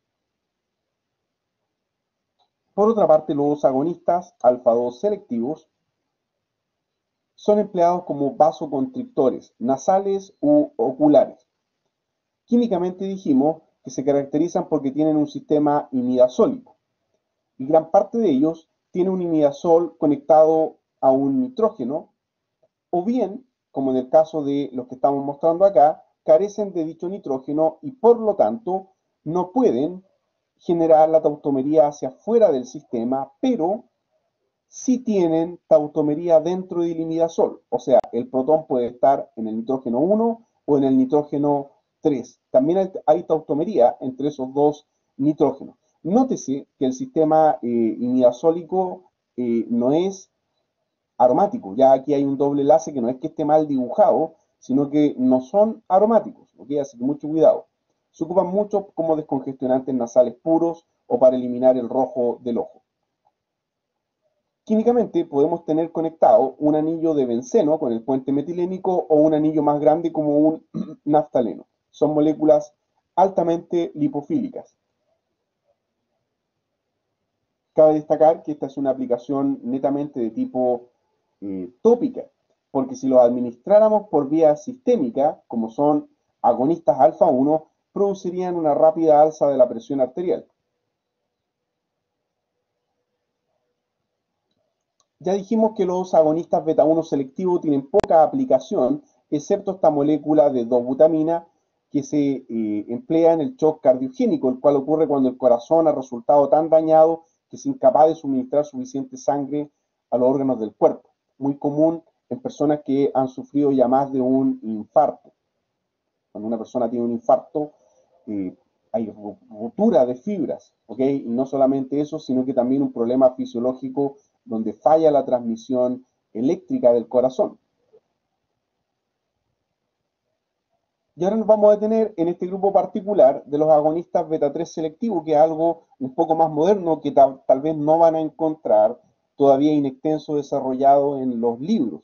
Por otra parte, los agonistas alfa 2 selectivos son empleados como vasoconstrictores nasales u oculares. Químicamente dijimos que se caracterizan porque tienen un sistema imidazólico, y gran parte de ellos tiene un imidazol conectado a un nitrógeno, o bien, como en el caso de los que estamos mostrando acá, carecen de dicho nitrógeno y por lo tanto no pueden generar la tautomería hacia afuera del sistema, pero sí tienen tautomería dentro del imidazol. O sea, el protón puede estar en el nitrógeno 1 o en el nitrógeno 3. También hay tautomería entre esos dos nitrógenos. Nótese que el sistema imidazólico no es aromático. Ya aquí hay un doble enlace que no es que esté mal dibujado, sino que no son aromáticos, ¿ok? Así que mucho cuidado. Se ocupan mucho como descongestionantes nasales puros o para eliminar el rojo del ojo. Químicamente podemos tener conectado un anillo de benceno con el puente metilénico o un anillo más grande como un naftaleno. Son moléculas altamente lipofílicas. Cabe destacar que esta es una aplicación netamente de tipo tópica, porque si lo administráramos por vía sistémica, como son agonistas alfa 1, producirían una rápida alza de la presión arterial. Ya dijimos que los agonistas beta 1 selectivos tienen poca aplicación excepto esta molécula de 2-butamina que se emplea en el shock cardiogénico, el cual ocurre cuando el corazón ha resultado tan dañado que es incapaz de suministrar suficiente sangre a los órganos del cuerpo. Muy común en personas que han sufrido ya más de un infarto. Cuando una persona tiene un infarto, hay ruptura de fibras, ¿ok? Y no solamente eso, sino que también un problema fisiológico donde falla la transmisión eléctrica del corazón. Y ahora nos vamos a detener en este grupo particular de los agonistas beta 3 selectivos, que es algo un poco más moderno que tal vez no van a encontrar todavía in extenso desarrollado en los libros.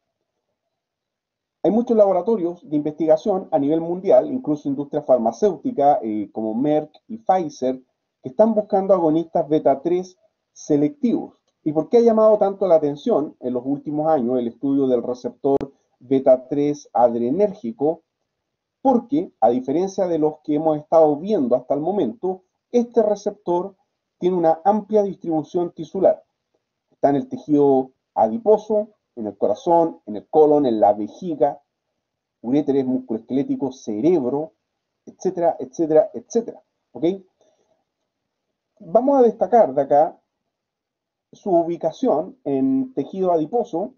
Hay muchos laboratorios de investigación a nivel mundial, incluso industria farmacéutica como Merck y Pfizer, que están buscando agonistas beta 3 selectivos. ¿Y por qué ha llamado tanto la atención en los últimos años el estudio del receptor beta 3 adrenérgico? Porque, a diferencia de los que hemos estado viendo hasta el momento, este receptor tiene una amplia distribución tisular. Está en el tejido adiposo, en el corazón, en el colon, en la vejiga, uréteres, músculo esquelético, cerebro, etcétera, etcétera, etcétera. ¿Ok? Vamos a destacar de acá su ubicación en tejido adiposo,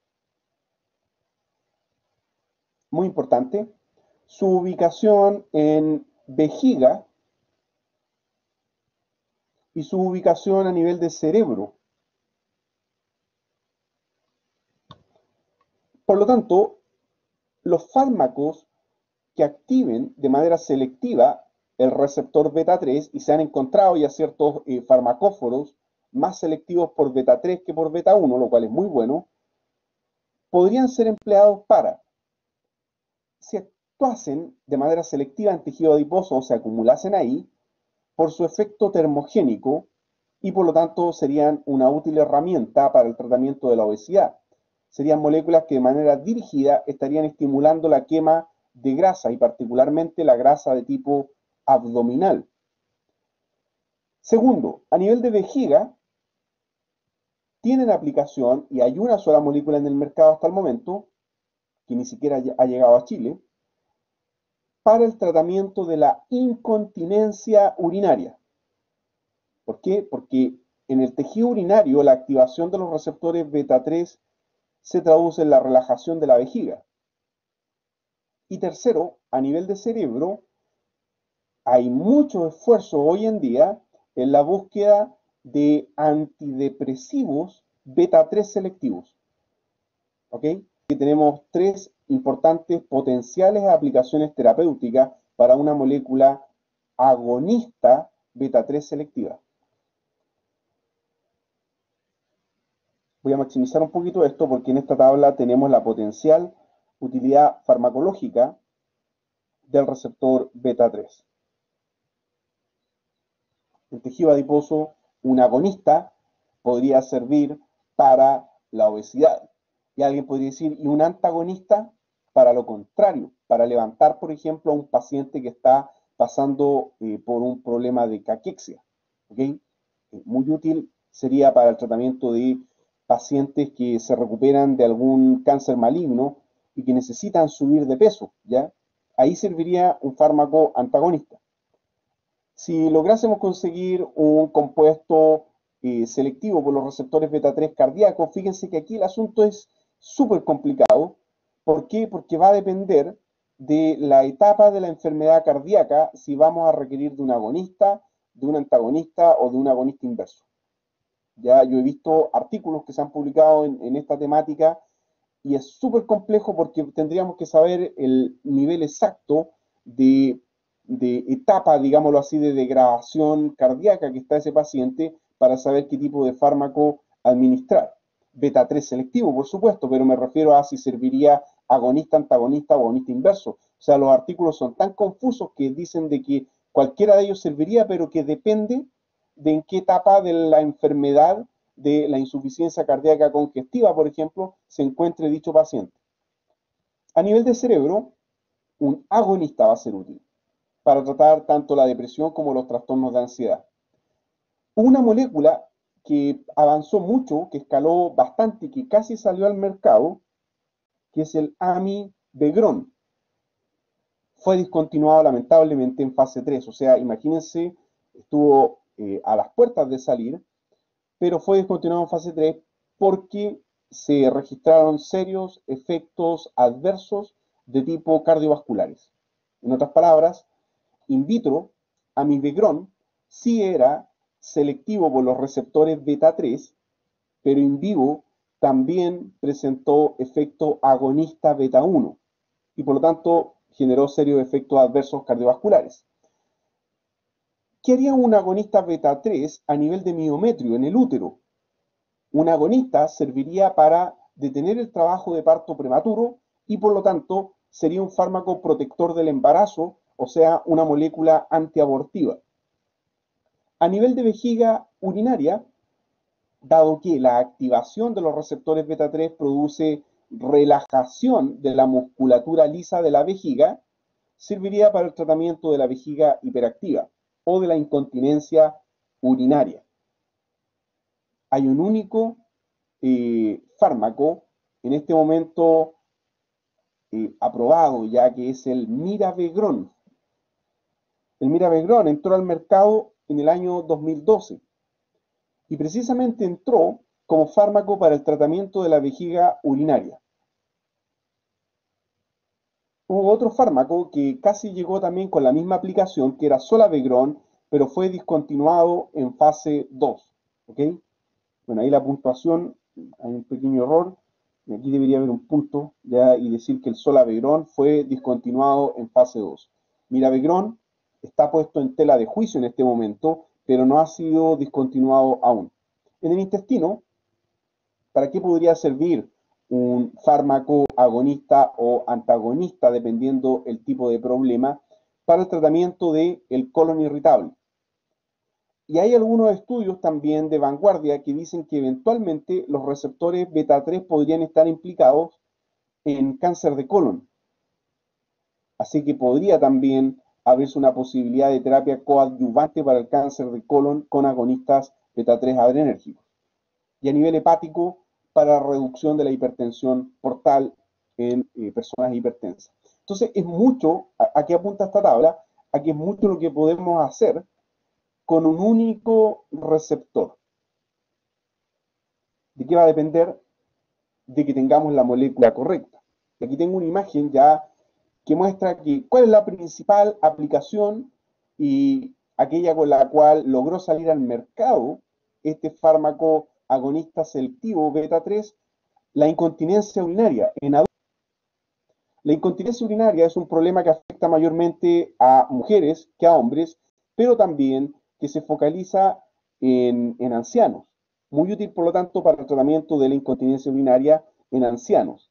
muy importante, su ubicación en vejiga y su ubicación a nivel de cerebro. Por lo tanto, los fármacos que activen de manera selectiva el receptor beta 3, y se han encontrado ya ciertos farmacóforos más selectivos por beta 3 que por beta 1, lo cual es muy bueno, podrían ser empleados para, si actuasen de manera selectiva en tejido adiposo o se acumulasen ahí, por su efecto termogénico y por lo tanto serían una útil herramienta para el tratamiento de la obesidad. Serían moléculas que de manera dirigida estarían estimulando la quema de grasa y particularmente la grasa de tipo abdominal. Segundo, a nivel de vejiga, tienen aplicación y hay una sola molécula en el mercado hasta el momento, que ni siquiera ha llegado a Chile, para el tratamiento de la incontinencia urinaria. ¿Por qué? Porque en el tejido urinario la activación de los receptores beta 3 se traduce en la relajación de la vejiga. Y tercero, a nivel de cerebro, hay mucho esfuerzo hoy en día en la búsqueda de antidepresivos beta 3 selectivos. ¿Ok? Y tenemos tres importantes potenciales aplicaciones terapéuticas para una molécula agonista beta 3 selectiva. Voy a maximizar un poquito esto porque en esta tabla tenemos la potencial utilidad farmacológica del receptor beta 3. El tejido adiposo, un agonista, podría servir para la obesidad. Y alguien podría decir, ¿y un antagonista? Para lo contrario, para levantar, por ejemplo, a un paciente que está pasando por un problema de caquexia. ¿Okay? Muy útil sería para el tratamiento de pacientes que se recuperan de algún cáncer maligno y que necesitan subir de peso, ¿ya? Ahí serviría un fármaco antagonista. Si lográsemos conseguir un compuesto selectivo por los receptores beta 3 cardíacos, fíjense que aquí el asunto es súper complicado. ¿Por qué? Porque va a depender de la etapa de la enfermedad cardíaca si vamos a requerir de un agonista, de un antagonista o de un agonista inverso. Ya yo he visto artículos que se han publicado en esta temática y es súper complejo porque tendríamos que saber el nivel exacto de etapa, digámoslo así, de degradación cardíaca que está ese paciente para saber qué tipo de fármaco administrar. Beta 3 selectivo, por supuesto, pero me refiero a si serviría agonista, antagonista o agonista inverso. O sea, los artículos son tan confusos que dicen de que cualquiera de ellos serviría, pero que depende de en qué etapa de la enfermedad de la insuficiencia cardíaca congestiva, por ejemplo, se encuentre dicho paciente. A nivel de cerebro, un agonista va a ser útil para tratar tanto la depresión como los trastornos de ansiedad. Una molécula que avanzó mucho, que escaló bastante, que casi salió al mercado, que es el amivudine. Begrón fue discontinuado lamentablemente en fase 3, o sea, imagínense, estuvo a las puertas de salir, pero fue discontinuado en fase 3 porque se registraron serios efectos adversos de tipo cardiovasculares. En otras palabras, in vitro, amibegrón sí era selectivo por los receptores beta 3, pero in vivo también presentó efecto agonista beta 1 y por lo tanto generó serios efectos adversos cardiovasculares. ¿Qué haría un agonista beta 3 a nivel de miometrio en el útero? Un agonista serviría para detener el trabajo de parto prematuro y por lo tanto sería un fármaco protector del embarazo, o sea, una molécula antiabortiva. A nivel de vejiga urinaria, dado que la activación de los receptores beta 3 produce relajación de la musculatura lisa de la vejiga, serviría para el tratamiento de la vejiga hiperactiva o de la incontinencia urinaria. Hay un único fármaco en este momento aprobado, ya que es el Mirabegrón. El Mirabegrón entró al mercado en el año 2012 y precisamente entró como fármaco para el tratamiento de la vejiga urinaria. Hubo otro fármaco que casi llegó también con la misma aplicación, que era Solavegrón, pero fue discontinuado en fase 2. ¿Okay? Bueno, ahí la puntuación, hay un pequeño error, aquí debería haber un punto ya y decir que el Solavegrón fue discontinuado en fase 2. Mirabegrón está puesto en tela de juicio en este momento, pero no ha sido discontinuado aún. En el intestino, ¿para qué podría servir un fármaco agonista o antagonista, dependiendo el tipo de problema, para el tratamiento del colon irritable? Y hay algunos estudios también de vanguardia que dicen que eventualmente los receptores beta 3 podrían estar implicados en cáncer de colon. Así que podría también haberse una posibilidad de terapia coadyuvante para el cáncer de colon con agonistas beta 3 adrenérgicos. Y a nivel hepático, para reducción de la hipertensión portal en personas hipertensas. Entonces, es mucho, ¿a qué apunta esta tabla? A que es mucho lo que podemos hacer con un único receptor. ¿De qué va a depender? De que tengamos la molécula correcta. Y aquí tengo una imagen ya que muestra cuál es la principal aplicación y aquella con la cual logró salir al mercado este fármaco agonista selectivo beta 3, la incontinencia urinaria en adultos. La incontinencia urinaria es un problema que afecta mayormente a mujeres que a hombres, pero también que se focaliza en ancianos. Muy útil, por lo tanto, para el tratamiento de la incontinencia urinaria en ancianos.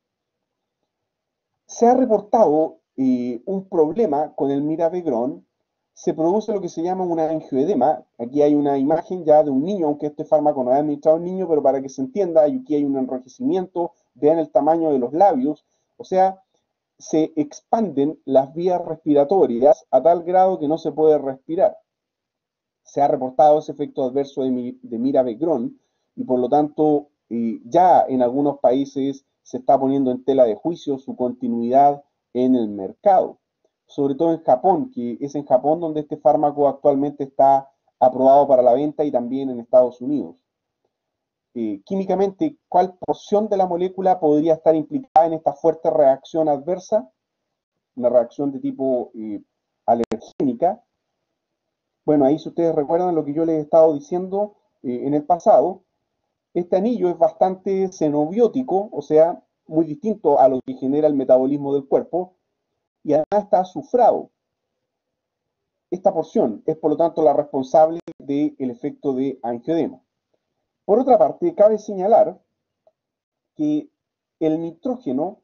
Se ha reportado un problema con el mirabegrón. Se produce lo que se llama una angioedema. Aquí hay una imagen ya de un niño, aunque este fármaco no es administrado a un niño, pero para que se entienda, aquí hay un enrojecimiento, vean el tamaño de los labios, o sea, se expanden las vías respiratorias a tal grado que no se puede respirar. Se ha reportado ese efecto adverso de mirabegrón y por lo tanto ya en algunos países se está poniendo en tela de juicio su continuidad en el mercado. Sobre todo en Japón, que es en Japón donde este fármaco actualmente está aprobado para la venta y también en Estados Unidos. Químicamente, ¿cuál porción de la molécula podría estar implicada en esta fuerte reacción adversa? Una reacción de tipo alergénica. Bueno, ahí si ustedes recuerdan lo que yo les he estado diciendo en el pasado, este anillo es bastante xenobiótico, o sea, muy distinto a lo que genera el metabolismo del cuerpo, y además está azufrado. Esta porción es, por lo tanto, la responsable del efecto de angioedema. Por otra parte, cabe señalar que el nitrógeno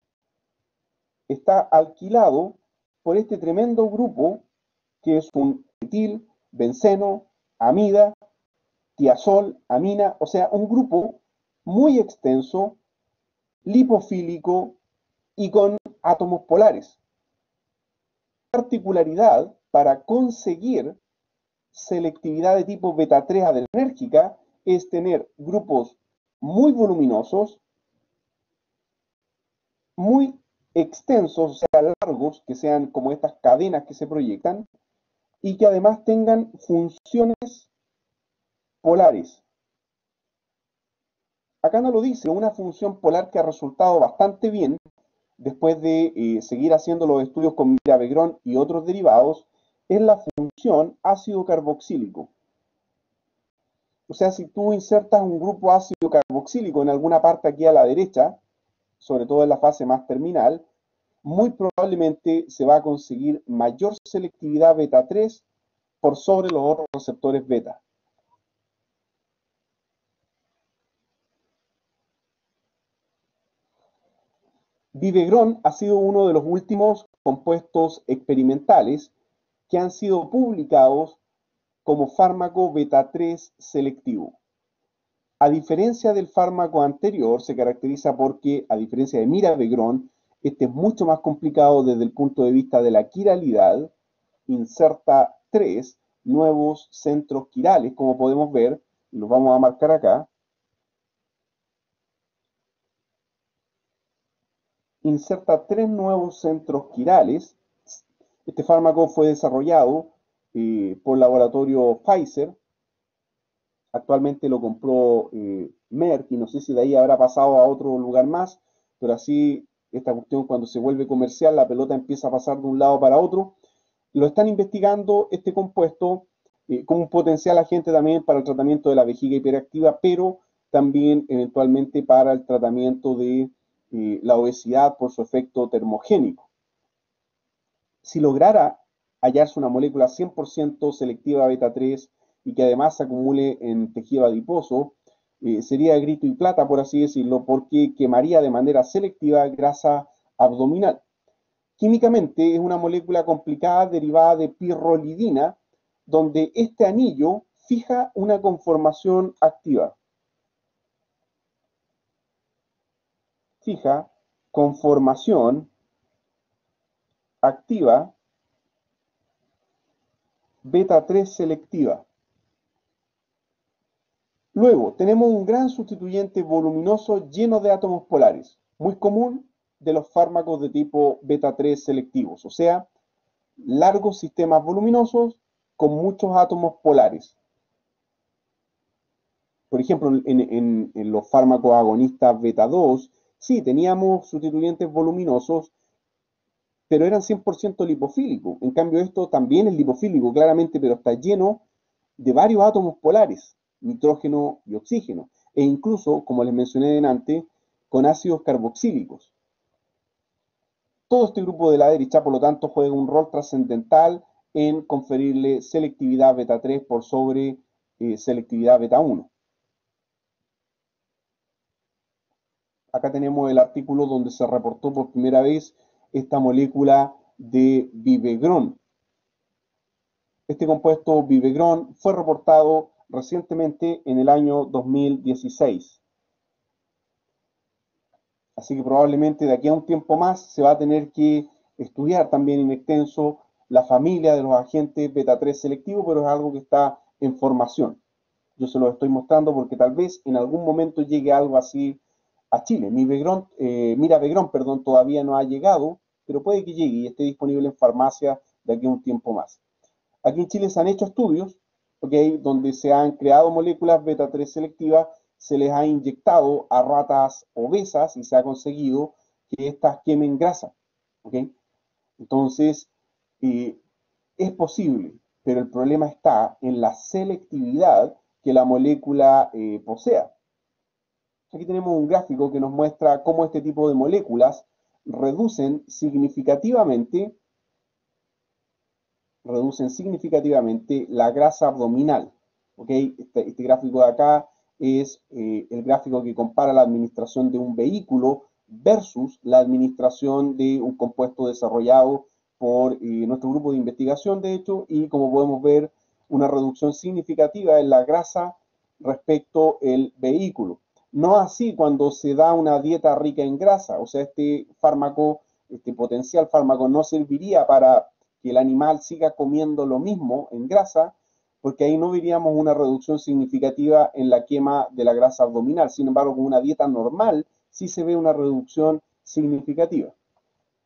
está alquilado por este tremendo grupo que es un etil, benceno, amida, tiazol, amina, o sea, un grupo muy extenso, lipofílico y con átomos polares. Particularidad para conseguir selectividad de tipo beta 3 adrenérgica es tener grupos muy voluminosos, muy extensos, o sea, largos, que sean como estas cadenas que se proyectan, y que además tengan funciones polares. Acá no lo dice, una función polar que ha resultado bastante bien después de seguir haciendo los estudios con mirabegrón y otros derivados, es la función ácido carboxílico. O sea, si tú insertas un grupo ácido carboxílico en alguna parte aquí a la derecha, sobre todo en la fase más terminal, muy probablemente se va a conseguir mayor selectividad beta 3 por sobre los otros receptores beta. Vivegrón ha sido uno de los últimos compuestos experimentales que han sido publicados como fármaco beta 3 selectivo. A diferencia del fármaco anterior, se caracteriza porque, a diferencia de mirabegrón, este es mucho más complicado desde el punto de vista de la quiralidad. Inserta 3 nuevos centros quirales, como podemos ver, y los vamos a marcar acá. Inserta 3 nuevos centros quirales. Este fármaco fue desarrollado por el laboratorio Pfizer. Actualmente lo compró Merck, y no sé si de ahí habrá pasado a otro lugar más, pero así esta cuestión, cuando se vuelve comercial, la pelota empieza a pasar de un lado para otro. Lo están investigando este compuesto como un potencial agente también para el tratamiento de la vejiga hiperactiva, pero también eventualmente para el tratamiento de la obesidad por su efecto termogénico. Si lograra hallarse una molécula 100% selectiva beta 3 y que además se acumule en tejido adiposo, sería grito y plata, por así decirlo, porque quemaría de manera selectiva grasa abdominal. Químicamente es una molécula complicada derivada de pirrolidina, donde este anillo fija una conformación activa. Fija conformación activa beta 3 selectiva. Luego, tenemos un gran sustituyente voluminoso lleno de átomos polares, muy común de los fármacos de tipo beta 3 selectivos, o sea, largos sistemas voluminosos con muchos átomos polares. Por ejemplo, en los fármacos agonistas beta 2, sí, teníamos sustituyentes voluminosos, pero eran 100% lipofílicos. En cambio, esto también es lipofílico, claramente, pero está lleno de varios átomos polares, nitrógeno y oxígeno, e incluso, como les mencioné antes, con ácidos carboxílicos. Todo este grupo de la derecha, por lo tanto, juega un rol trascendental en conferirle selectividad beta 3 por sobre selectividad beta 1. Acá tenemos el artículo donde se reportó por primera vez esta molécula de vivegrón. Este compuesto vivegrón fue reportado recientemente en el año 2016. Así que probablemente de aquí a un tiempo más se va a tener que estudiar también en extenso la familia de los agentes beta 3 selectivos, pero es algo que está en formación. Yo se lo estoy mostrando porque tal vez en algún momento llegue algo así a Chile. Mirabegrón, perdón, todavía no ha llegado, pero puede que llegue y esté disponible en farmacia de aquí a un tiempo más. Aquí en Chile se han hecho estudios, ¿okay?, donde se han creado moléculas beta 3 selectivas, se les ha inyectado a ratas obesas y se ha conseguido que éstas quemen grasa. ¿Okay? Entonces, es posible, pero el problema está en la selectividad que la molécula posea. Aquí tenemos un gráfico que nos muestra cómo este tipo de moléculas reducen significativamente la grasa abdominal. ¿Okay? Este gráfico de acá es el gráfico que compara la administración de un vehículo versus la administración de un compuesto desarrollado por nuestro grupo de investigación, de hecho, y como podemos ver, una reducción significativa en la grasa respecto al vehículo. No así cuando se da una dieta rica en grasa, o sea, este potencial fármaco no serviría para que el animal siga comiendo lo mismo en grasa, porque ahí no veríamos una reducción significativa en la quema de la grasa abdominal. Sin embargo, con una dieta normal sí se ve una reducción significativa.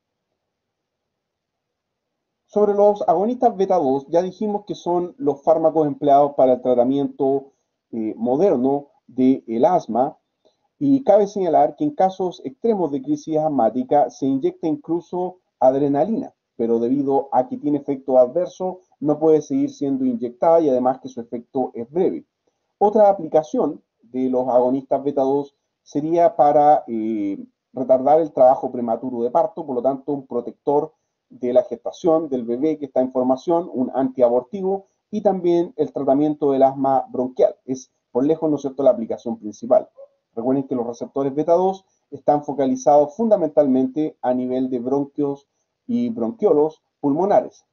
Sobre los agonistas beta 2, ya dijimos que son los fármacos empleados para el tratamiento moderno del asma, y cabe señalar que en casos extremos de crisis asmática se inyecta incluso adrenalina, pero debido a que tiene efecto adverso, no puede seguir siendo inyectada y además que su efecto es breve. Otra aplicación de los agonistas beta 2 sería para retardar el trabajo prematuro de parto, por lo tanto un protector de la gestación del bebé que está en formación, un antiabortivo, y también el tratamiento del asma bronquial. Es por lejos, ¿no es cierto?, la aplicación principal. Recuerden que los receptores beta 2 están focalizados fundamentalmente a nivel de bronquios y bronquiolos pulmonares.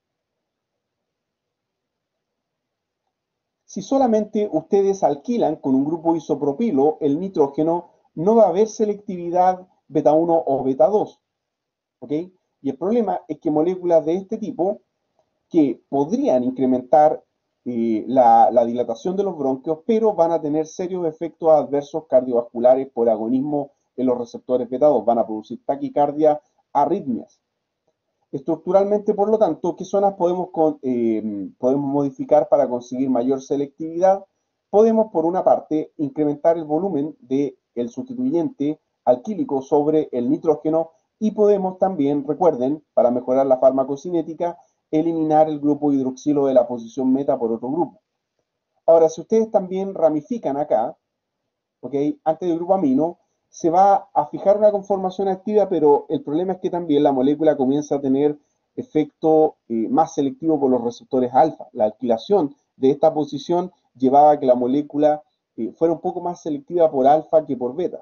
Si solamente ustedes alquilan con un grupo isopropilo el nitrógeno, no va a haber selectividad beta 1 o beta 2. ¿Ok? Y el problema es que moléculas de este tipo que podrían incrementar la dilatación de los bronquios, pero van a tener serios efectos adversos cardiovasculares por agonismo en los receptores beta 2, van a producir taquicardia, arritmias. Estructuralmente, por lo tanto, ¿qué zonas podemos modificar para conseguir mayor selectividad? Podemos, por una parte, incrementar el volumen del sustituyente alquílico sobre el nitrógeno y podemos también, recuerden, para mejorar la farmacocinética, eliminar el grupo hidroxilo de la posición meta por otro grupo. Ahora, si ustedes también ramifican acá, ¿ok?, antes del grupo amino, se va a fijar una conformación activa, pero el problema es que también la molécula comienza a tener efecto más selectivo por los receptores alfa. La alquilación de esta posición llevaba a que la molécula fuera un poco más selectiva por alfa que por beta.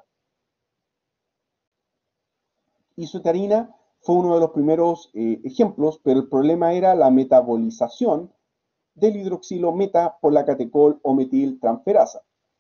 Isotarina fue uno de los primeros ejemplos, pero el problema era la metabolización del hidroxilo meta por la catecol o metiltransferasa,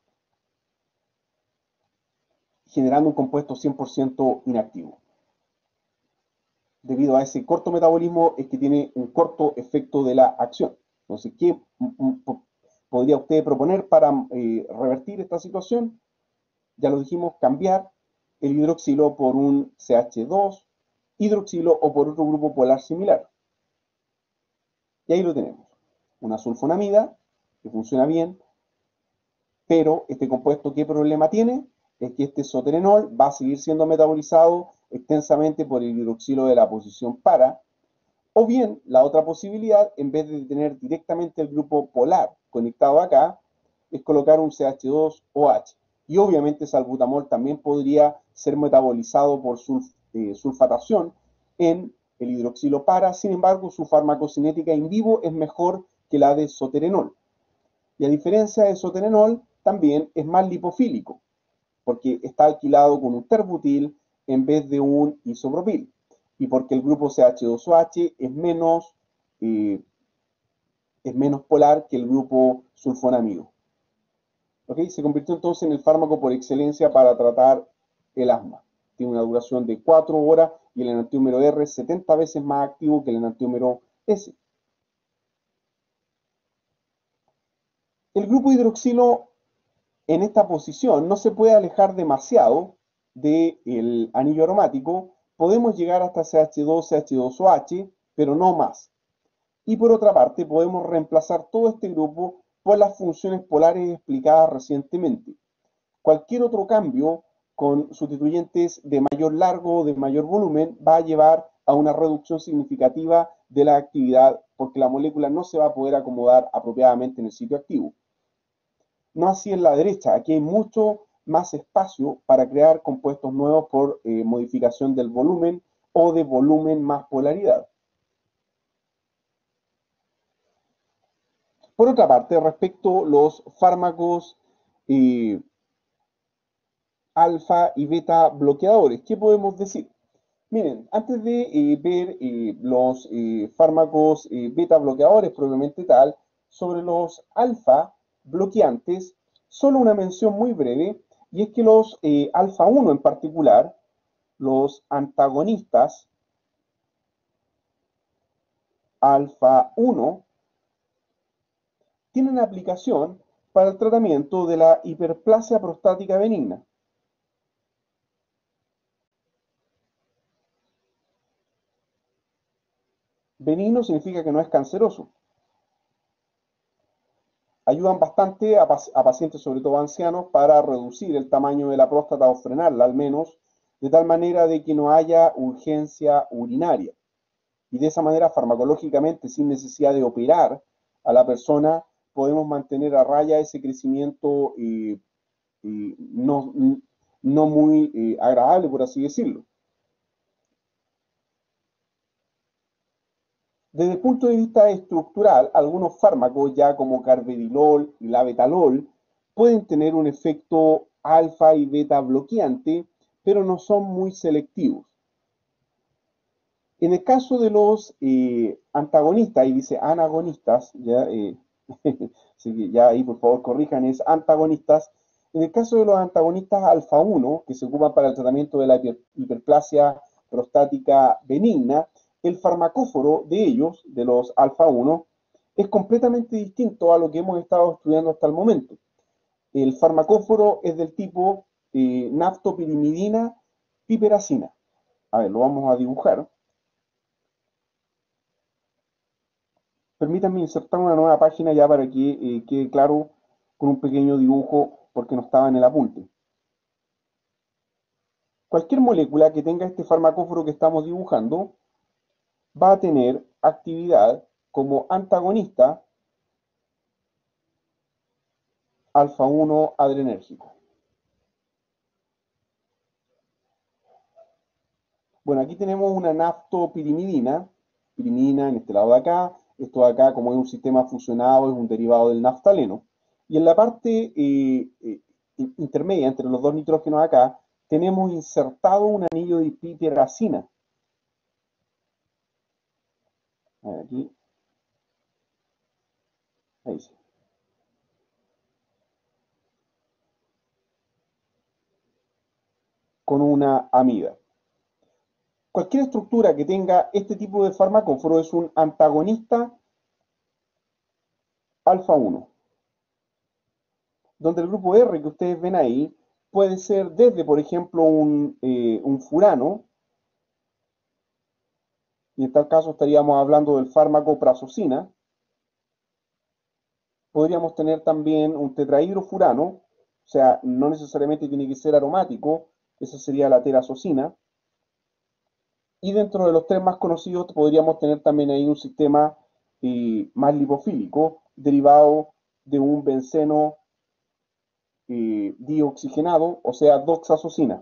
generando un compuesto 100% inactivo. Debido a ese corto metabolismo es que tiene un corto efecto de la acción. Entonces, ¿qué podría usted proponer para revertir esta situación? Ya lo dijimos, cambiar el hidroxilo por un CH2 hidroxilo o por otro grupo polar similar. Y ahí lo tenemos. Una sulfonamida que funciona bien, pero este compuesto, ¿qué problema tiene? Es que este soterenol va a seguir siendo metabolizado extensamente por el hidroxilo de la posición para, o bien la otra posibilidad, en vez de tener directamente el grupo polar conectado acá, es colocar un CH2OH. Y obviamente salbutamol también podría ser metabolizado por sulfatación en el hidroxilo para, sin embargo, su farmacocinética in vivo es mejor que la de soterenol. Y a diferencia de soterenol, también es más lipofílico, porque está alquilado con un terbutil en vez de un isopropil, y porque el grupo CH2OH es menos polar que el grupo sulfonamido. ¿Okay? Se convirtió entonces en el fármaco por excelencia para tratar el asma. Tiene una duración de 4 horas y el enantiómero R es 70 veces más activo que el enantiómero S. El grupo hidroxilo en esta posición no se puede alejar demasiado del anillo aromático. Podemos llegar hasta CH2, CH2OH, pero no más. Y por otra parte, podemos reemplazar todo este grupo por las funciones polares explicadas recientemente. Cualquier otro cambio con sustituyentes de mayor largo o de mayor volumen va a llevar a una reducción significativa de la actividad porque la molécula no se va a poder acomodar apropiadamente en el sitio activo. No así en la derecha, aquí hay mucho más espacio para crear compuestos nuevos por modificación del volumen o de volumen más polaridad. Por otra parte, respecto a los fármacos alfa y beta bloqueadores, ¿qué podemos decir? Miren, antes de ver los fármacos beta bloqueadores propiamente tal, sobre los alfa bloqueantes, solo una mención muy breve, y es que los alfa 1 en particular, los antagonistas alfa 1, tienen aplicación para el tratamiento de la hiperplasia prostática benigna. Benigno significa que no es canceroso. Ayudan bastante a pacientes, sobre todo ancianos, para reducir el tamaño de la próstata o frenarla al menos, de tal manera de que no haya urgencia urinaria. Y de esa manera, farmacológicamente, sin necesidad de operar a la persona, podemos mantener a raya ese crecimiento no, no muy agradable, por así decirlo. Desde el punto de vista estructural, algunos fármacos, ya como carvedilol y labetalol, pueden tener un efecto alfa y beta bloqueante, pero no son muy selectivos. En el caso de los antagonistas, ahí dice anagonistas, ya, así que ya ahí por favor corrijan, es antagonistas. En el caso de los antagonistas alfa 1, que se ocupan para el tratamiento de la hiperplasia prostática benigna, el farmacóforo de ellos, de los alfa 1, es completamente distinto a lo que hemos estado estudiando hasta el momento. El farmacóforo es del tipo naftopirimidina piperacina. A ver, lo vamos a dibujar. Permítanme insertar una nueva página ya para que quede claro con un pequeño dibujo porque no estaba en el apunte. Cualquier molécula que tenga este farmacóforo que estamos dibujando va a tener actividad como antagonista alfa 1 adrenérgico. Bueno, aquí tenemos una naftopirimidina, pirimidina en este lado de acá, esto de acá como es un sistema fusionado es un derivado del naftaleno, y en la parte intermedia entre los dos nitrógenos acá tenemos insertado un anillo de piperacina. Aquí, ahí sí. Con una amida. Cualquier estructura que tenga este tipo de farmacóforo es un antagonista alfa 1, donde el grupo R que ustedes ven ahí puede ser desde, por ejemplo, un furano, y en tal caso estaríamos hablando del fármaco prazosina. Podríamos tener también un tetrahidrofurano, o sea, no necesariamente tiene que ser aromático, esa sería la terazosina. Y dentro de los tres más conocidos podríamos tener también ahí un sistema más lipofílico, derivado de un benceno dioxigenado, o sea, doxazosina.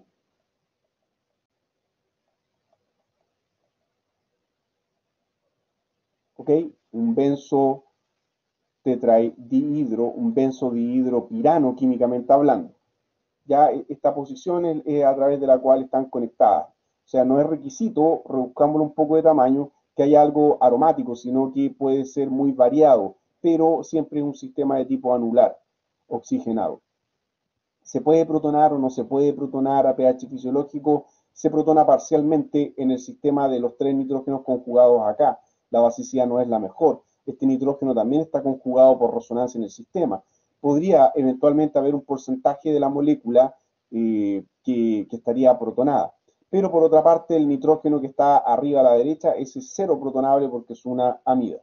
¿Ok? Un benzo tetraidihidro, un benzodihidropirano químicamente hablando. Ya esta posición es a través de la cual están conectadas. O sea, no es requisito, rebuscámoslo un poco de tamaño, que haya algo aromático, sino que puede ser muy variado, pero siempre es un sistema de tipo anular, oxigenado. ¿Se puede protonar o no se puede protonar a pH fisiológico? Se protona parcialmente en el sistema de los tres nitrógenos conjugados acá. La basicidad no es la mejor. Este nitrógeno también está conjugado por resonancia en el sistema. Podría eventualmente haber un porcentaje de la molécula que estaría protonada. Pero por otra parte, el nitrógeno que está arriba a la derecha, ese es cero protonable porque es una amida.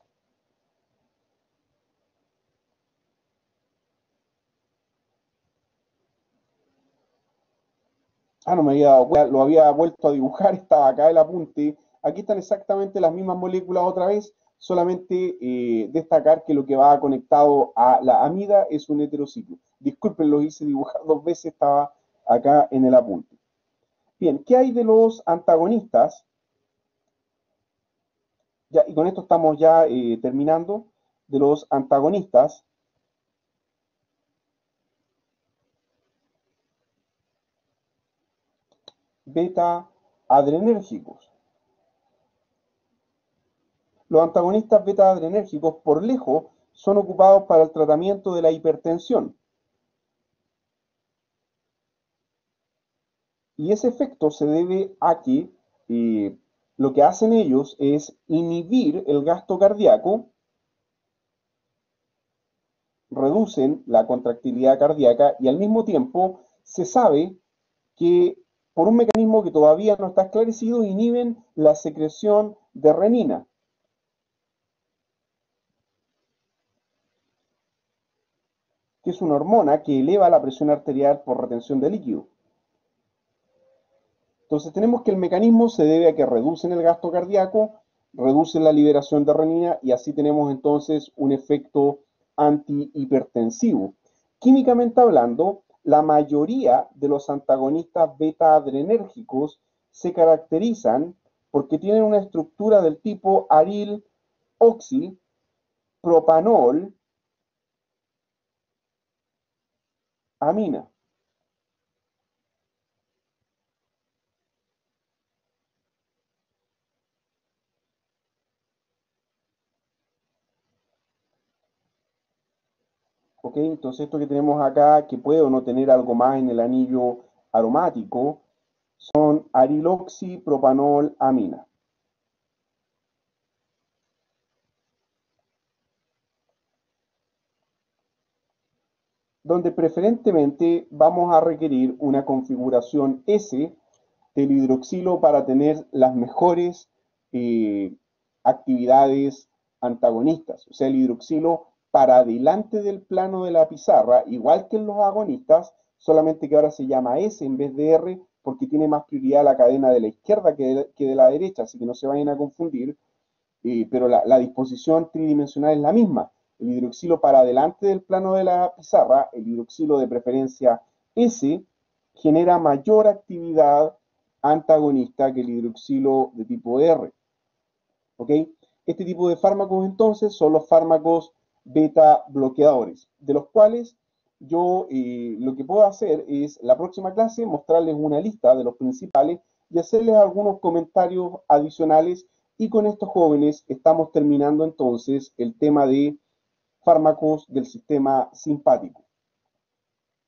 Ah, no me había dado cuenta, lo había vuelto a dibujar, estaba acá el apunte. Aquí están exactamente las mismas moléculas otra vez, solamente destacar que lo que va conectado a la amida es un heterociclo. Disculpen, lo hice dibujar dos veces, estaba acá en el apunte. Bien, ¿qué hay de los antagonistas? Ya, y con esto estamos ya terminando. De los antagonistas, beta adrenérgicos. Los antagonistas beta-adrenérgicos, por lejos, son ocupados para el tratamiento de la hipertensión. Y ese efecto se debe a que lo que hacen ellos es inhibir el gasto cardíaco, reducen la contractilidad cardíaca y al mismo tiempo se sabe que por un mecanismo que todavía no está esclarecido inhiben la secreción de renina. que es una hormona que eleva la presión arterial por retención de líquido. Entonces tenemos que el mecanismo se debe a que reducen el gasto cardíaco, reducen la liberación de renina y así tenemos entonces un efecto antihipertensivo. Químicamente hablando, la mayoría de los antagonistas beta-adrenérgicos se caracterizan porque tienen una estructura del tipo aril oxi propanol amina. ¿Ok? Entonces esto que tenemos acá, que puede o no tener algo más en el anillo aromático, son ariloxipropanol amina. Donde preferentemente vamos a requerir una configuración S del hidroxilo para tener las mejores eh, actividades antagonistas. O sea, el hidroxilo para adelante del plano de la pizarra, igual que en los agonistas, solamente que ahora se llama S en vez de R porque tiene más prioridad la cadena de la izquierda que de la derecha, así que no se vayan a confundir, pero la disposición tridimensional es la misma. El hidroxilo para adelante del plano de la pizarra, el hidroxilo de preferencia S, genera mayor actividad antagonista que el hidroxilo de tipo R. ¿Ok? Este tipo de fármacos entonces son los fármacos beta bloqueadores, de los cuales yo lo que puedo hacer es la próxima clase mostrarles una lista de los principales y hacerles algunos comentarios adicionales y con estos jóvenes estamos terminando entonces el tema de fármacos del sistema simpático.